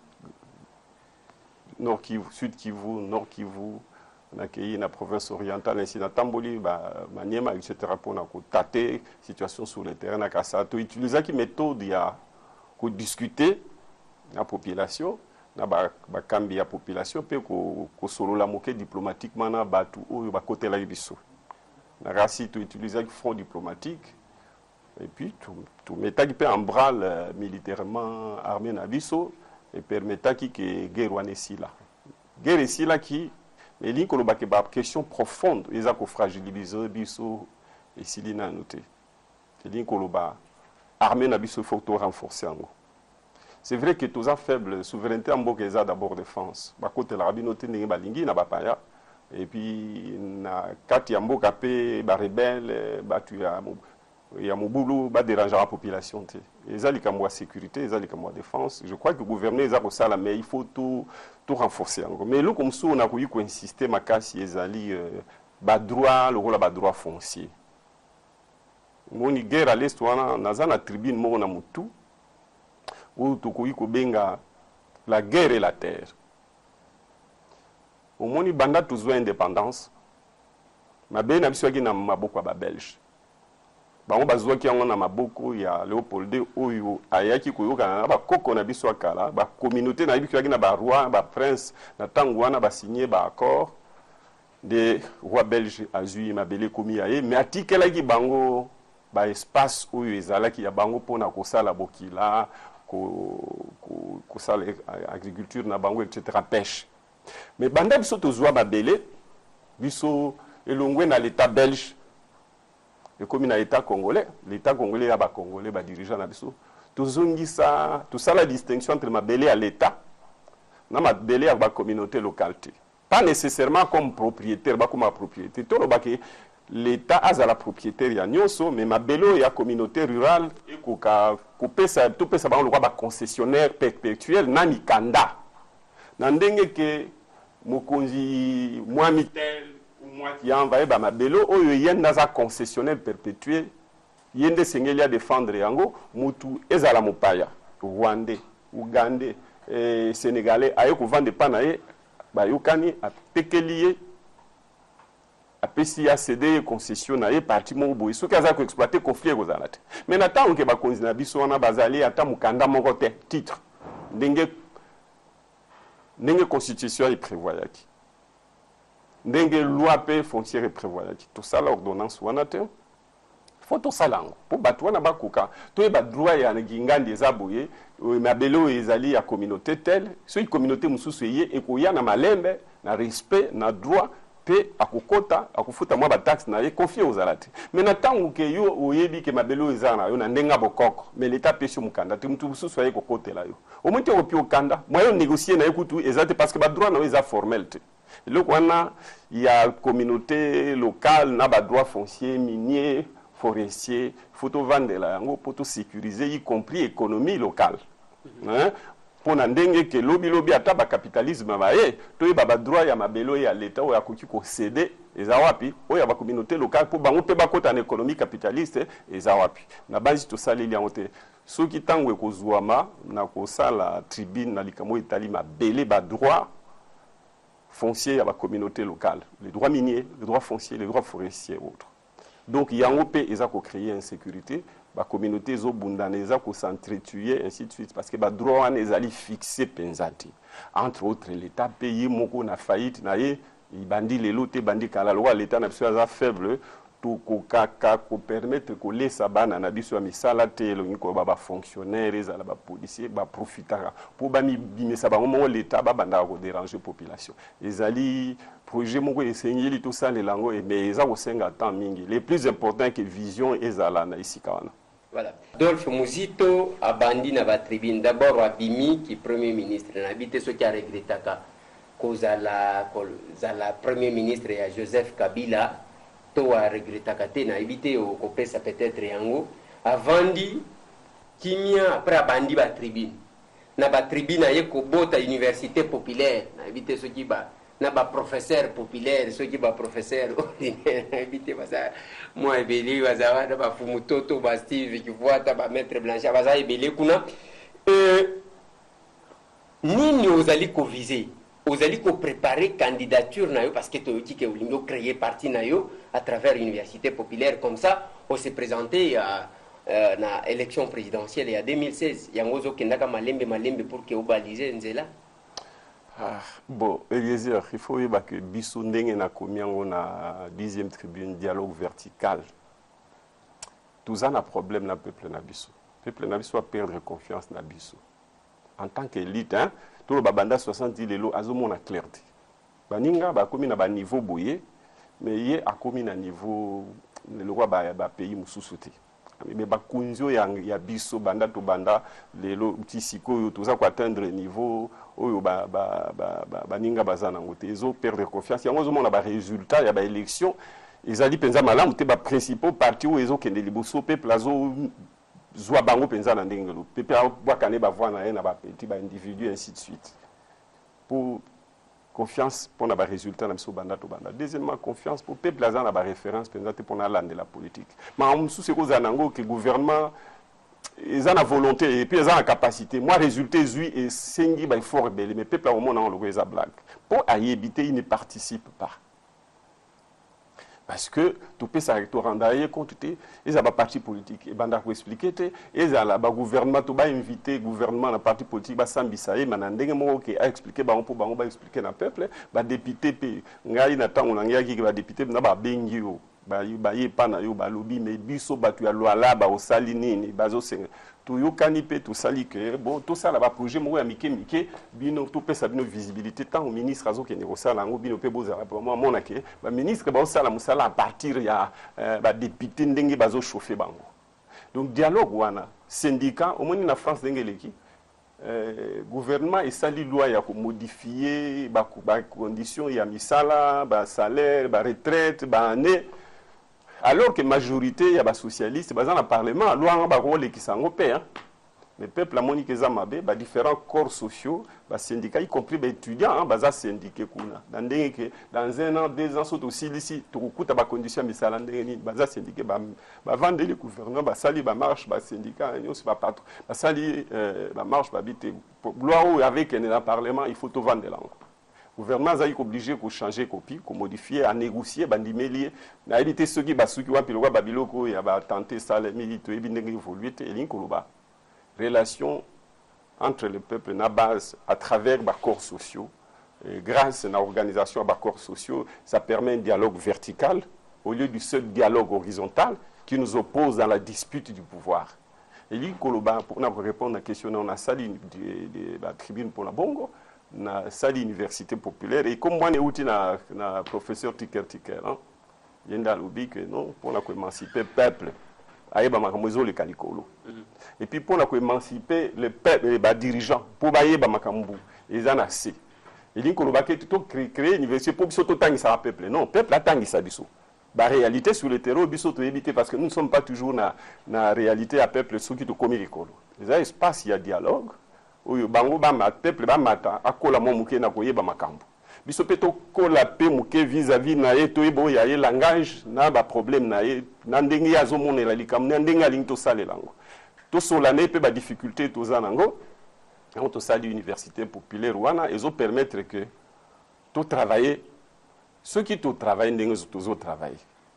Nord Kivu Sud Kivu Nord Kivu na kei na province orientale ainsi na tamboli ba Maniema etc pour na ko tater situation sur le terrain na kasa to utiliser qui méthode ya ko discuter na population na ba kambi ya population pe ko solola moke diplomatiquement na batu oyo ba côté la biso. Na rasi to utiliser front diplomatique Et puis, tout mettait qui peut en branle militairement armé Nabiso et permettait que guerre wane si là. Guerre ici là qui, mais l'in koloba ke ba question profonde, ils a ko fragiliser biso et si l'in noté. L'in koloba armé Nabiso faut tout renforcer en gros. C'est vrai que tous a faible souveraineté en Bokeza d'abord défense. Ba côté la rabinoté n'ingi balingi na bapaya. Et puis na kati ya mboka pe ba rebelle ba tu ya mobulu ba déranger la population té. Ezali kamwa sécurité, ezali kamwa défense. Je crois que le gouvernement ezako sala mais il faut tout renforcer encore. Mais le comme ça on a voulu ko insister makasi ezali ba droit le rôle ba droit foncier. Moni guerre à l'est wana nazana tribune mo na mutu où tokoyi ko benga la guerre et la terre. Au moni banda tuzwa indépendance mabe na biso ki na maboko ba belge bango bazwa ki yango na maboko ya Léopold oyo ayaki koyoka na ba koko na biso kala ba communauté na biso ki na ba roi ba prince na tango wana ba signé ba accord de roi belge azui mabele komi yae mais atikela ki bango ba espace oyo ezalaki ya bango pona kosala bokila ko sala agriculture na bango etc pêche. Mais banda biso tozwa babele biso elongwe na l'état belge et comme na l'état congolais ya ba congolais ba dirigeant na biso tozongisa tout ça la distinction entre mabele à l'état na mabele ya ba communauté locale pas nécessairement comme propriétaire ba comme propriété to ba ke l'état a la propriétaire ya nyonso mais mabelo ya communauté rurale et ko pesa to pesa ba lo ba concessionnaire perpétuel na mikanda. Nandenge ke mokonzi Moamitel ou moi qui envoyé ba mabelo oyo yenda za concessionnaire perpétuel yende sengelia défendre yango mutu ezala mopaya Rwandais Ougandais Sénégalais ayo ko vendre panaye ba yokani atekelié apesi ya cédé concession na ye parti mo boy so kaza ko exploiter conflit kozalate mais natango ke ba konzi na biso wana bazali ata mukanda moko te titre ndenge constitution y prévoyaki ndenge loi pe foncière prévoyaki tout ça l'ordonnance wana te faut tout ça lango pour bato wana bakuka to ba droit ya ngingandi ezaboye mabelo ezali ya communauté telle so communauté mususu ye ekoya na malembe na respect na droit pe akokota akufuta mwa ba taxe na ye confier aux alate mais na tangu ke yo oyebi ke mabelo ezana yo na ndenga bokoko mais l'état pêche mukanda te mutu mususu ye kokotela yo au moins te opi okanda moyo négocier na ekutu ezate parce que ba droit na yo eza formel te le kwana ya communauté locale na ba droit foncier minier forestier photo vandela yango poto sécuriser y compris économie locale hein pour ndenge ke lobi ata ba capitalisme bae to ba droit ya mabelo ya l'état o ya koki ko céder ezawapi o ya ba communauté locale pour bango pe ba kota na économie capitaliste ezawapi na base to saleli yango te soki tango ekozwama na kosala tribune na likamo etali mabele ba droit foncier ya ba communauté locale les droits miniers les droits fonciers les droits forestiers et autres donc yango pe eza ko créer insécurité ba communauté zo bundaneza ko s'entretuer ainsi de suite parce que ba droit wana ezali fixé penzati entre autres l'état pays moko na faillite na ye ibandi lelo te bandi kala loi l'état na biso za faible to ko kaka ko permettre ko lesa bana na biso ya misala te lo ngiko ba fonctionnaire ezala ba policier ba profitara pour ba mi bimesa ba mo l'état ba banda ko déranger population ezali projet moko esengeli tout ça les lango mais eza ko senga temps mingi les plus important que vision ezala na isika wana. Voilà. Dolphe Muzito a bandi na ba tribune d'abord Abimi qui premier ministre na habité ce qui a regretté cause à la premier ministre ya Joseph Kabila to a regretté kate na habité au kopesa peut-être yango avandi kimia après bandi ba tribune na ba tribune ye ko bota université populaire na habité ce qui ba na ba professeur populaire ceux qui ba professeur ordinaire habité basa moi ebeli bazawa na ba fumutoto ba Steve qui voit ta ba maître Blanchard baza ebeli kuna nini ozali ko viser ozali ko préparer candidature na yo parce que to yiki ke olingo créer parti na yo à travers l'université populaire comme ça on s'est présenté à na élection présidentielle il y a 2016 yango zo kendaka malembe pour que obaliser nzela. Bon, Eliezer, il faut que Bissou ndenge na komi yango na 10e tribune dialogue vertical. Tous un problème na peuple na biso. Peuple na biso a perdre confiance na biso. En tant qu'élite, hein, tout le babanda 70 lelo azomona clarté. Baninga ba komi na ba niveau boye, mais yé a komi na niveau le roi ba pays mususuti. Mais ba kunzo ya biso banda to banda lelo tisiko yo toza ko atteindre niveau oyo baninga bazana ngote ezo perdre confiance. Yango zomona ba résultat ya ba élection ezali penza malamu te ba principaux parti ou ezo kende liboso peuple azo zwa bango penza na ndengelo pepe abwakane bavwa na ye na bapeti baindividu ainsi de suite pour confiance pour na résultat na biso banda to banda. Deuxièmement, confiance pour peuple aza na référence penza te pour na lande la politique ma musu se koza nango que gouvernement ils ont la volonté et puis ils ont la capacité. Moi, résultat, zui et sengi ba fort rebelle mais peuple au monde en le za blague pour y éviter il ne participe pas. Parce que tout peut s'arrêter au rendaille compte ils ont pas parti politique et banda ko expliquer te ils ont la gouvernement tout ba invité gouvernement la parti politique ba sambisaye manandenge moko ke a expliquer ba pour ba expliquer na peuple ba député pe ngai na tango na ngai ki ba député na ba bengi yo ba ye pa na yo ba lobby mais biso ba tu ya loi ba osali nini bazo senga tout yo kanipe tout sali que bon tout ça là ba projet moko ya mike bino tout peut ça bino visibilité tant au ministre azo ke ne sala ngo bino pe boza pour moi mona ke ba ministre ba osala musala à partir ya ba député ndenge bazo chauffer bango donc dialogue wana syndicat au moins na France ndenge leki gouvernement et sali loi ya ko modifier ba conditions ya misala ba salaire ba retraite ba année. Alors que la majorité, il y a des socialistes, dans le Parlement, il y a des rôles qui sont européens. Mais le peuple a moni que zamabé, différents corps sociaux, les syndicats, y compris les étudiants, ils syndiqués. Dans un an, 2 ans, sont aussi ici, tout le monde a des conditions, mais ça a syndiqués, vendre le gouvernement, sali, marche, syndicat, patron, sali, marche, loi avec le Parlement, il faut tout vendre là. Le gouvernement est obligé de changer copie, de modifier, à négocier, à dimelier. Il a évité ceux qui ont babiloko et a tenté ça, les militaires, ils ont évolué. Relation entre le peuple na base à travers les corps sociaux. Et grâce à l'organisation des corps sociaux, ça permet un dialogue vertical au lieu du seul dialogue horizontal qui nous oppose dans la dispute du pouvoir. Et pour répondre à la question, on a sali la tribune pour la Bongo. Na sali université populaire et comme moi neuti na professeur Tiker hein yenda lobi que non pour la émanciper peuple ayeba makambo le kalikolo et puis pour la émanciper le peuple les dirigeants pour bayeba makambo ezana c'est et linko lobake tout créer université pour biso totangi ça peuple non peuple atangi ça biso ba réalité sur le terreau biso to éviter parce que nous ne sommes pas toujours na réalité à peuple ceux qui to komi likolo les espace il y a dialogue oyo bango ba ma peuple ba mata akola mo muke na koyeba makambo biso peto kola pe muke vis-à-vis na ye to yebo ya ye langage na ba problème na ye na ndenge ya zo monela likam na ndenge alingi to salelango to solane pe ba difficulté to zanango on to sali université populaire wana ezo permettre que to travailler ceux qui to travailler ndenge to zo travailler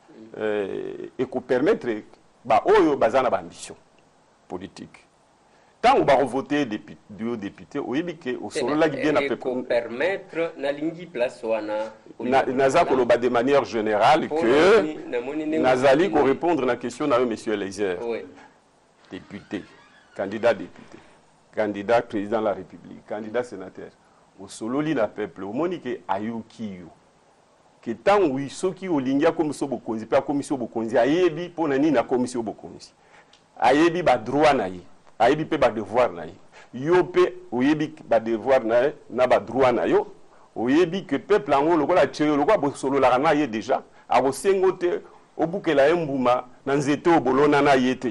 et ko permettre ba oyo bazana ba ambition politique. Tant on va voter des députés, au Yébike, au solo là, bien à permettre nalingi place wana. Naza koloba de manière générale que Nazali ko répondre à la question na monsieur Eliezer. Député, candidat député, candidat président de la République, candidat sénateur. Au solo li na peuple, au monique ayuki yo. Que tant oui ceux qui au lingia comme so bokonzi, pas commission bokonzi, ayebi pona ni na commission bokonzi. Ayebi ba droit na yi. Ayebi pe ba devoir na yo pe oyebi ba devoir na ba droit na yo oyebi que peuple ango lokola tshelo lokola bosolo la na ye déjà a bosengo te obukela embuma na nzete obolona na yete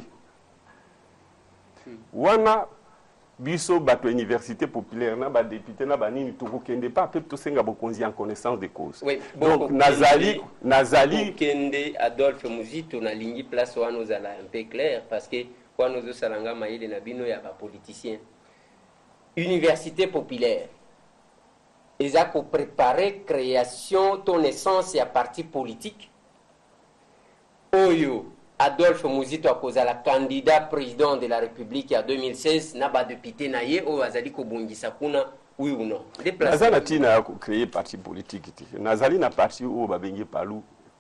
wana biso bato université populaire na ba député na ba nini to kende pas peuple to senga bokonzi en connaissance de cause. Oui, donc nazali kende Adolphe Muzito na lingi place wana ozala un peu clair parce que quand nous salanga maïle na bino ya ba politicien université populaire ils a pour préparer création ton essence ya parti politique oyo Adolphe Muzito a causé la candidat président de la République en 2016 na ba député na ye o azali ko bongisa kuna oui ou non nazali tina ko créer parti politique nazali na parti o ba bengi palu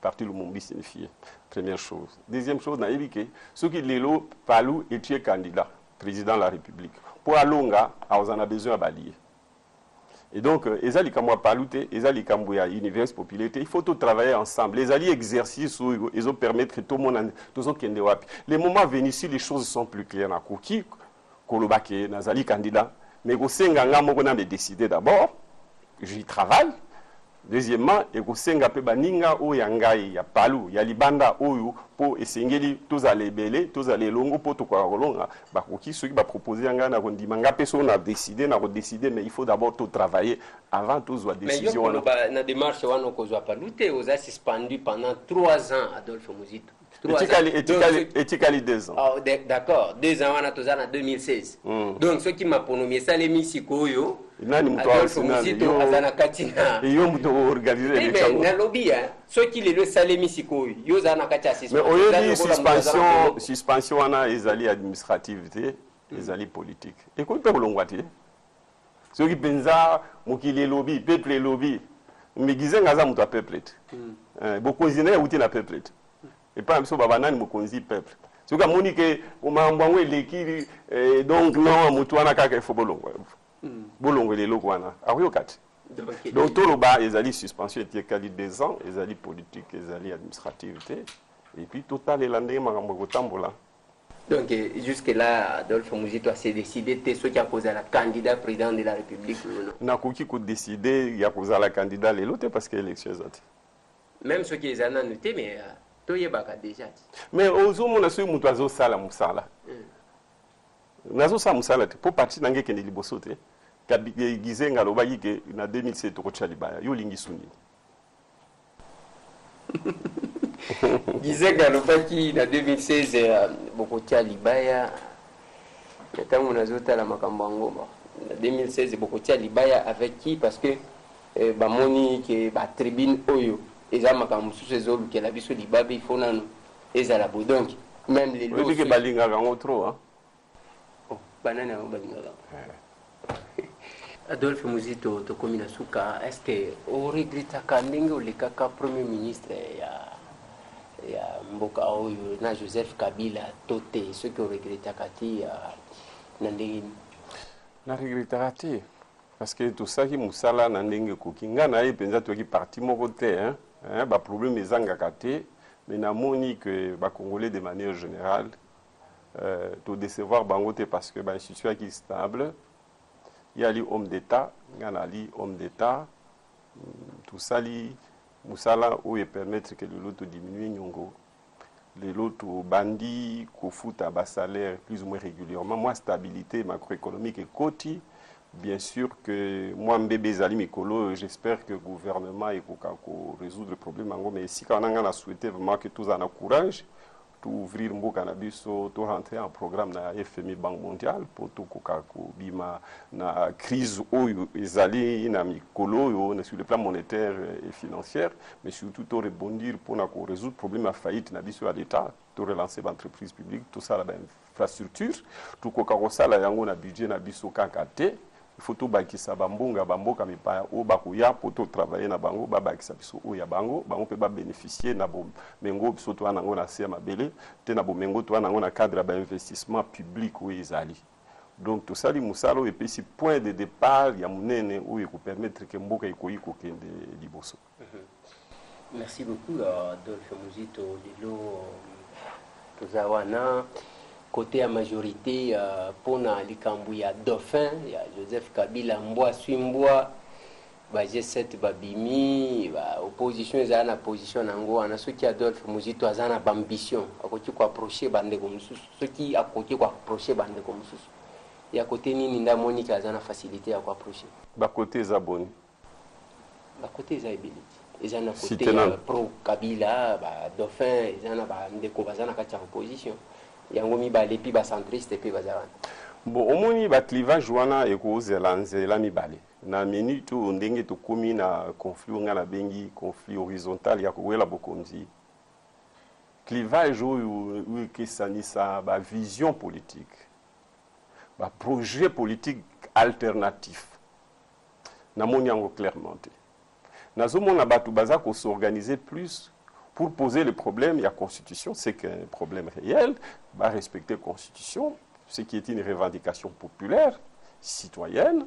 parti Lumumbi signifiait. Première chose. Deuxième chose, na éviqué, ceux qui l'élo Palou était candidat, président de la République. Pour Alonga, on en a besoin à balayer. Et donc, les alliés comme Palouté, les alliés comme univers popularité, il faut tout travailler ensemble. Les alliés exercices où ils ont permettre que tout le monde, tous les moments venus ici, les choses sont plus claires. Na Kouki, Kolobake, Nazali candidat, mais au Senganga, on a décidé d'abord, j'y travaille. Deuxièmement, et au Senga pe baninga o yangai ya Palou, ya libanda oyo po esengeli tous aller belé, tous aller longo po to kwa rolonga, ba koki ceux qui va proposer yanga na kondimanga peso on a décidé mais il faut d'abord tout travailler avant tous la décision. Mais na démarche wana ko zo Palouté aux a suspendu pendant 3 ans Adolphe Muzito. Éthiquement 2 ans. Oh, d'accord, 2 ans on a tous en 2016. Donc ceux qui m'a pronommé ça les misikoyo nani Adolphe Muzito azana katina. Et yo muto organiser l'élection. Mais na lobby hein, ceux qui les salemi sikoyo, yo zana katia suspension. Mais au lieu suspension wana ezali administrativité, ezali politique. Écoute pe bolongwati. Ceux qui pensa mokili lobby, peuple lobby. Mais gizenga za muto peuple. Beaucoup zina uti na peuple. Et pas même so babanani mokonzi peuple. Ce que monique au mambangwe l'équipe donc non mutu wana kaka faut bolongwa. Bolongwe les lokwana. Ayo kati. Donc tout le bas les alliés suspension était quali 2 ans, les alliés politiques, les alliés administrativité et puis total et landé makambo kotambola. Donc jusque là Adolphe Muzito a décidé de ceux qui a posé la candidat président de la République. Na koki ko décider il y a posé la candidat les loté parce que élection zati. Même ceux qui les ont noté mais déjà. Mais aux hommes, on a su que nous sala musala. Nous avons musala pour partir dans les libosote. Gizenga loba yike na 2007 ko Chalibaya yo lingi suni. Gizenga loba ki na 2016 boko Chalibaya. Quand on a zota la makambango ba 2016 boko Chalibaya avec qui parce que ba moni que ba tribune oyo ezama comme sous ces autres qui la biso libabe il faut nano ezala bo donc même les lots que balinga gango trop hein oh banana balinga Adolphe Muzito to komina suka est-ce que on regrette ka ndenge o le kaka premier ministre ya mboka oyo na Joseph Kabila toté ce que on regrette kati na ndenge na regrette kati parce que tout ça qui musala na ndenge kokinga na ye penza to ki parti moko te hein. Bah, problème est engagé, mais na moni que bah, Congolais de manière générale, to décevoir Bangote parce que bah, situation qui est stable, il y a les hommes d'État, il y a les hommes d'État, tout ça li musala où il permettre que le lot diminue nyongo, le lot bandit qu'on fout à bas salaire plus ou moins régulièrement, moi stabilité macroéconomique et côté. Bien sûr que moi, Mbébé Zali Mikolo, j'espère que le gouvernement est pour résoudre le problème. Mais si on a souhaité vraiment que tous en aient courage, tout ouvrir un cannabis, tout rentrer en programme de la FMI Banque mondiale pour tout bima na crise où ils allaient na Mikolo sur le plan monétaire et financier, mais surtout tout rebondir pour résoudre le problème à faillite na biso à l'État, tout relancer l'entreprise publique, tout ça la infrastructure, tout ça la yango na budget na biso kakate. Il faut tout bakisa bambunga bamboka mipaya o bakuya pour tout travailler na bango ba bakisa biso o ya bango peut ba bénéficier na bo mengo biso to anango na sia mabele te na bo mengo to anango na cadre ba investissement public ou ezali. Donc tout ça li musalo et puis si point de départ ya munene ou ko permettre que mboka ikoyi ko kende liboso. Merci beaucoup Adolphe Muzito lilo tozawana côté à majorité pour likambu ya dauphin ya Joseph Kabila mbwa swimbwa ba G7 babimi ba opposition ezana position nango ana soki Adolphe Muzito azana ba ambition akoki ko approcher bande ko mususu soki akoki ko approcher bande ko mususu ya côté nini nda Monica azana facilité ya ko approcher ba côté za boni ba côté za ability ezana côté pro Kabila ba dauphin ezana ba ndeko bazana kati opposition yango mibale pi ba centriste pe bazawana bon omoni ba clivage wana ekozela nzela mibale na minute ndenge to komi na conflit ngana bengi conflit horizontal ya kowela bokonzi clivage oyo kesanisa ba vision politique ba projet politique alternatif na moni yango clairement nazomona batu baza ko s'organiser plus pour poser le problème, il y a constitution, c'est qu'un problème réel, va respecter la constitution, ce qui est une revendication populaire, citoyenne,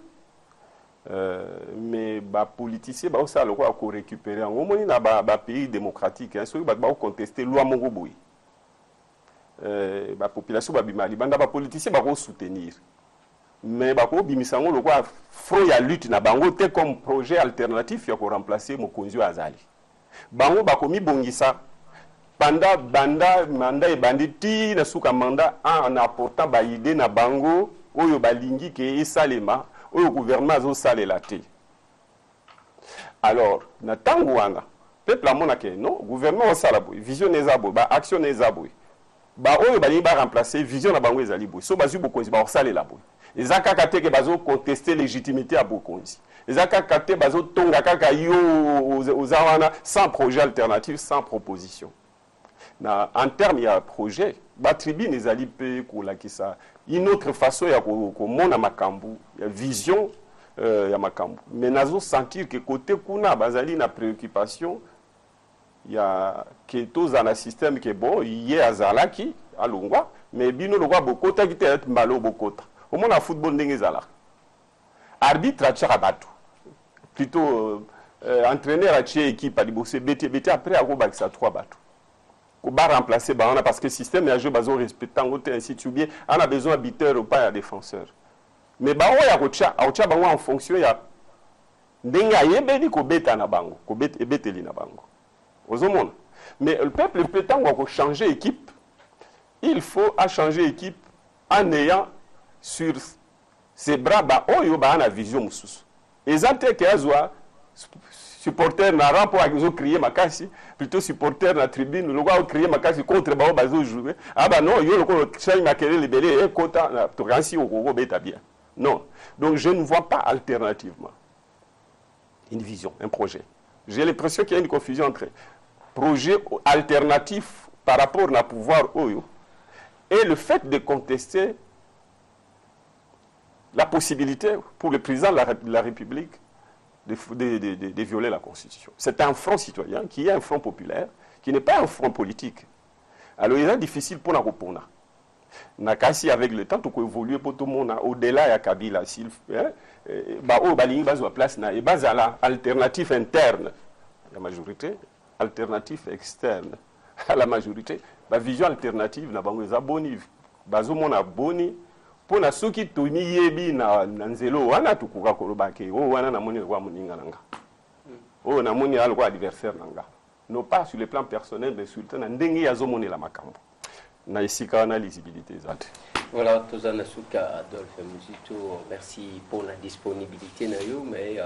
mais les politiciens ça le quoi qu'on récupérer en moins dans les pays démocratiques ceux qui vont contester loi mongoboui la population va bimali banda ba politiciens va soutenir mais ba ko bimisango le quoi fro ya lutte na bango te comme projet alternatif ya ko remplacer Mokonzi Azali bango ba ko mi bongisa banda manda e banditi na suka manda en apportant ba idée na bango oyo balingi ke esalema au gouvernement a salé la thé. Alors, na tangouana, peuple a monake non, gouvernement a salé vision des abou, action des abou. Oyo bali ba remplacer vision na bango ezali boy. So bazu bokonzi ba salé la boy. Ezaka kate ke bazo contester légitimité à bokonzi. Ezaka kate bazo tonga kaka yo aux awana sans projet alternatif, sans proposition. En termes, il y a un projet. La tribune est allée ça. Une autre façon, il y a un makambu, il y a vision, il y a makambu. Mais nous avons sentir que côté kuna, bazali na préoccupation, il y a quelque dans le système qui est bon, il y a azalaki, à l'ongwa, mais bino le beaucoup qui est malo beaucoup. Au moins, le football n'est pas là. Arbitre a tcharabatu. Plutôt entraîneur a tché équipe à l'ibosé, BT après à Gobak, ça 3 bateaux. On va remplacer parce que le système est à jouer respectant ainsi tu bien on a besoin d'habiteurs ou pas de défenseurs mais il y a en fonction il y a ndenga yebeli ko beta na bango ko beteli na bango ozomona mais le peuple prétend qu'on changer équipe il faut changer équipe en ayant sur ses bras oyo ba na vision mususu ezate ke azwa supporter na rapport avec les crier makasi plutôt supporter na tribune le gars crier makasi contre bao bazo jouer non yo le ko change makele libéré et kota na tokansi au beta bien non donc je ne vois pas alternativement une vision un projet j'ai l'impression qu'il y a une confusion entre projet alternatif par rapport au pouvoir oyo et le fait de contester la possibilité pour le président de la République de violer la Constitution. C'est un front citoyen qui est un front populaire, qui n'est pas un front politique. Alors, il est difficile pour nous répondre. Nakasi, avec le temps, tout évoluer pour tout le monde, au-delà de Kabila, s'il fait, place, et la alternative interne, la majorité, alternative externe, à la majorité, la vision alternative, la banque est boni, bazomon a boni, pour na soki tomi yebi na nzelo wana tukuka kolobake o wana na moni kwa moninga nanga o na moni alko adversaire nanga non pas sur le plan personnel mais sur le ndenge ya zomoni la makambo na isika na lisibilité zate. Voilà, Tozana Souka Adolphe Muzito, merci pour la disponibilité na yo mais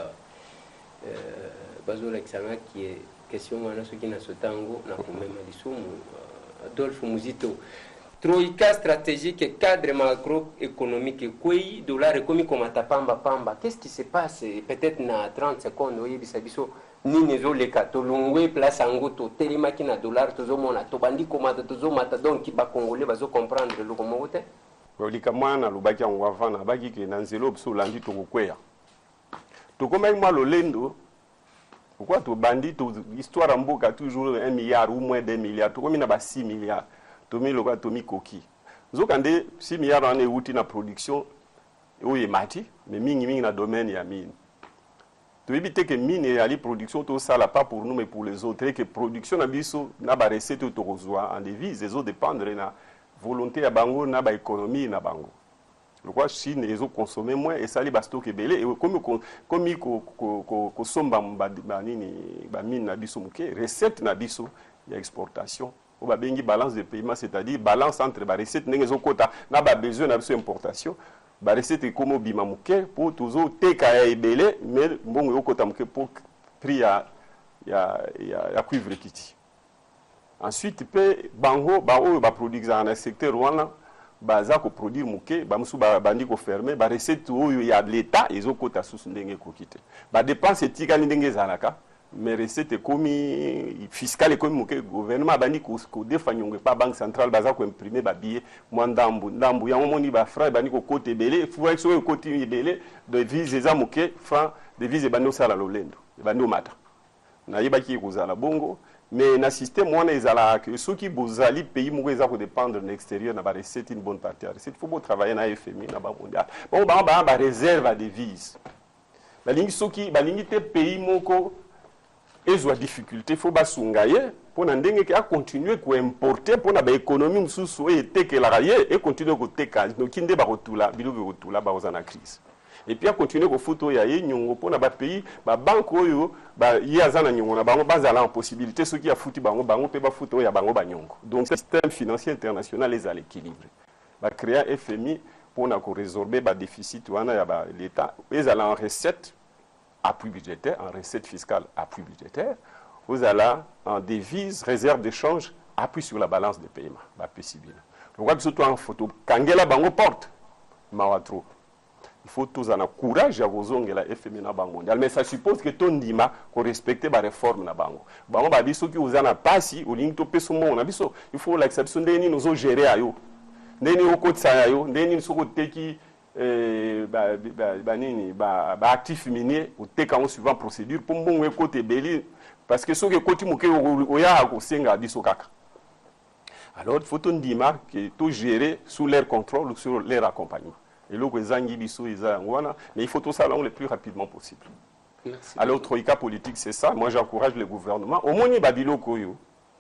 bazo l'examen qui est question wana soki na sotango na komema lisumu Adolphe Muzito. Troïka stratégique et cadre macroéconomique, quoi, dollar et comme pamba. Qu'est-ce qui se passe? Peut-être na 30 secondes, oui, bisabiso, ni nezo le katolongwe, place angoto, télémaki na dollar, tozo mona, tobandi komata, tozo mata, donc qui va congolais, va comprendre le komote? Oui, comme moi, na lubaki en wavana, baki ki nanzelo, pso landi to kweya. To comme moi le lendo, pourquoi to bandi, to histoire en boka toujours 1 milliard ou moins 2 milliards, to comme il a 6 milliards. Tomi loka tomi koki zokande 6 milliards en outil na production oye mati mais mingi na domaine ya mine to éviter que mine et ali production to ça là pas pour nous mais pour les autres et que production na biso na ba recette to reçoit en devise les autres dépendre na volonté ya bango na ba économie na bango le quoi Chine les autres consommer moins et ça li ba stock belé et comme ko somba ba nini ba mine na biso muke recette na biso ya exportation ou ba bengi balance de paiement c'est-à-dire balance entre ba recette n'engezo kota na ba besoin na biso importation ba recette comme bima muke pour toujours teka ya ebele mais mbongo yo kota muke pour prix ya cuivre kiti ensuite pe bango ba o ba produire dans le secteur wana baza ko produire muke ba musu ba bandi ko fermer ba recette oyo ya l'état ezo kota susu ndenge ko kite ba dépense tika ndenge zalaka mais recette komi fiscale komi ke gouvernement bani ko defanyonge pa banque centrale baza ko imprimer ba billet mwandambu ndambu ya moni ba franc bani ko côté belé forex o côté belé de vise za muke franc de vise bani sala lolendo bani mata na yeba ki kozala bongo mais na système wana ezala que ceux qui bozali pays moko eza ko dépendre de l'extérieur na ba recette une bonne partie à recette. Il faut travailler na FMI na ba mondial. Bon ba réserve à devise. Balingi soki balingi te pays moko ezwa difficulté faut ba sungaye pour na ndenge ke a continuer ko importer pour na ba économie mususu etekelaka ye et continuer ko teka donc kinde ba rotula biloko rotula ba ozana crise. Et puis à continuer ko photo ya ye nyongo pour na ba pays ba banque oyo ba yazana nyongo na bango bazala en possibilité ceux qui a foutu bango pe ba photo ya bango ba nyongo. Donc le système financier international est à l'équilibre. Ba créer FMI pour na ko résorber ba déficit wana ya ba l'état ezala en recette appui budgétaire, en recette fiscale appui budgétaire, vous allez en devise réserve d'échange appui sur la balance de paiement ba possible. Donc quoi que surtout en photo kangela bango porte mawatro. Il faut tous en courage à rozonge la FMI na bango mondial, mais ça suppose que ton dima ko respecter ba réforme na bango. Bango ba biso ki uzana pasi o link to peso mo na biso, il faut l'acceptation de ni nous gérer ayo. Ndeni okotsa ayo, ndeni soko teki actif minier ou teka suivant procédure pour bon côté beli parce que ce que côté moké oya ko senga biso kaka. Alors il faut ton dima que tout gérer sous leur contrôle ou sur leur accompagnement. Et là, mais il faut tout ça le plus rapidement possible. Merci. Alors, troïka politique, c'est ça. Moi, j'encourage le gouvernement. Au moins, il y a des locaux.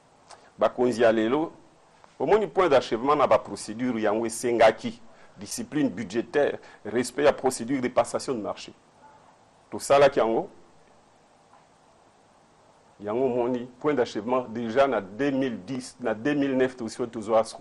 Au moins, point d'achèvement dans la procédure, il y a un sengaki, discipline budgétaire, respect à la procédure de passation de marché. Tout ça, là, il y a un point d'achèvement déjà en 2010, en 2009, toujours à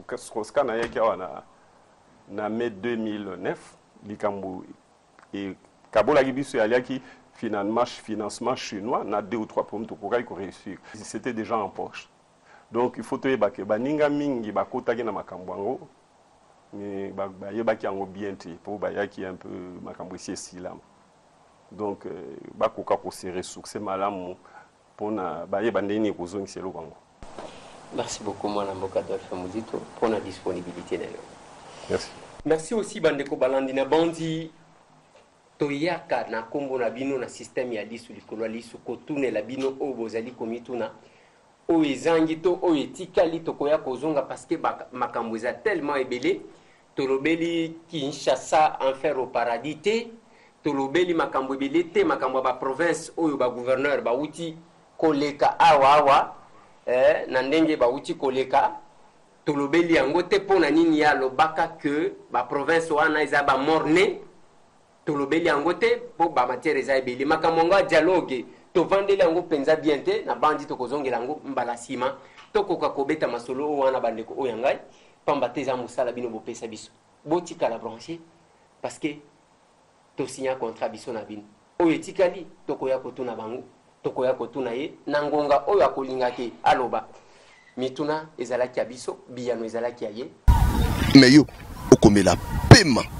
na mai 2009 likambo et kabola gibiso aliaki financement chinois na 2 ou 3 problèmes to kokai ko réussir c'était déjà en poche donc il faut te yebake baninga mingi bakotaki na makambo yango mais ba yebaki yango bien te pour bayaki un peu makambo ici silam donc bakoka ko serrer succès malamu pona bayeba ndeni ko zongiselo bango. Merci beaucoup mwana mboka Adolphe Muzito pour la disponibilité d'ailleurs. Merci. Merci aussi Bandeko Balandina Bandi Toyaka na kombo na bino na système ya lisu likolo lisu kotune la bino o bozali komituna o ezangi to o etikali to koya kozonga parce que makambo eza tellement ebele tolobeli Kinshasa enfer au paradis te tolobeli makambo ebele te makambo ba province oyo ba gouverneur ba uti koleka awa na ndenge ba uti koleka tolobeli yango te pona nini ya lobaka que ba province wana eza ba morne tolobeli yango te po ba matière eza ebele makambo ngo dialogue to vandeli yango penza bien te na bandi to kozongela yango mbala sima to koka kobeta masolo wana bandeko o yangai pamba te za musala bino bopesa biso botika la brancher parce que to signer contrat biso na bino o etikali to koya kotuna bango to koya kotuna ye na ngonga oyo akolinga ke aloba mituna ezalaki ya biso biyano ezalaki ya ye mais yo okomela pema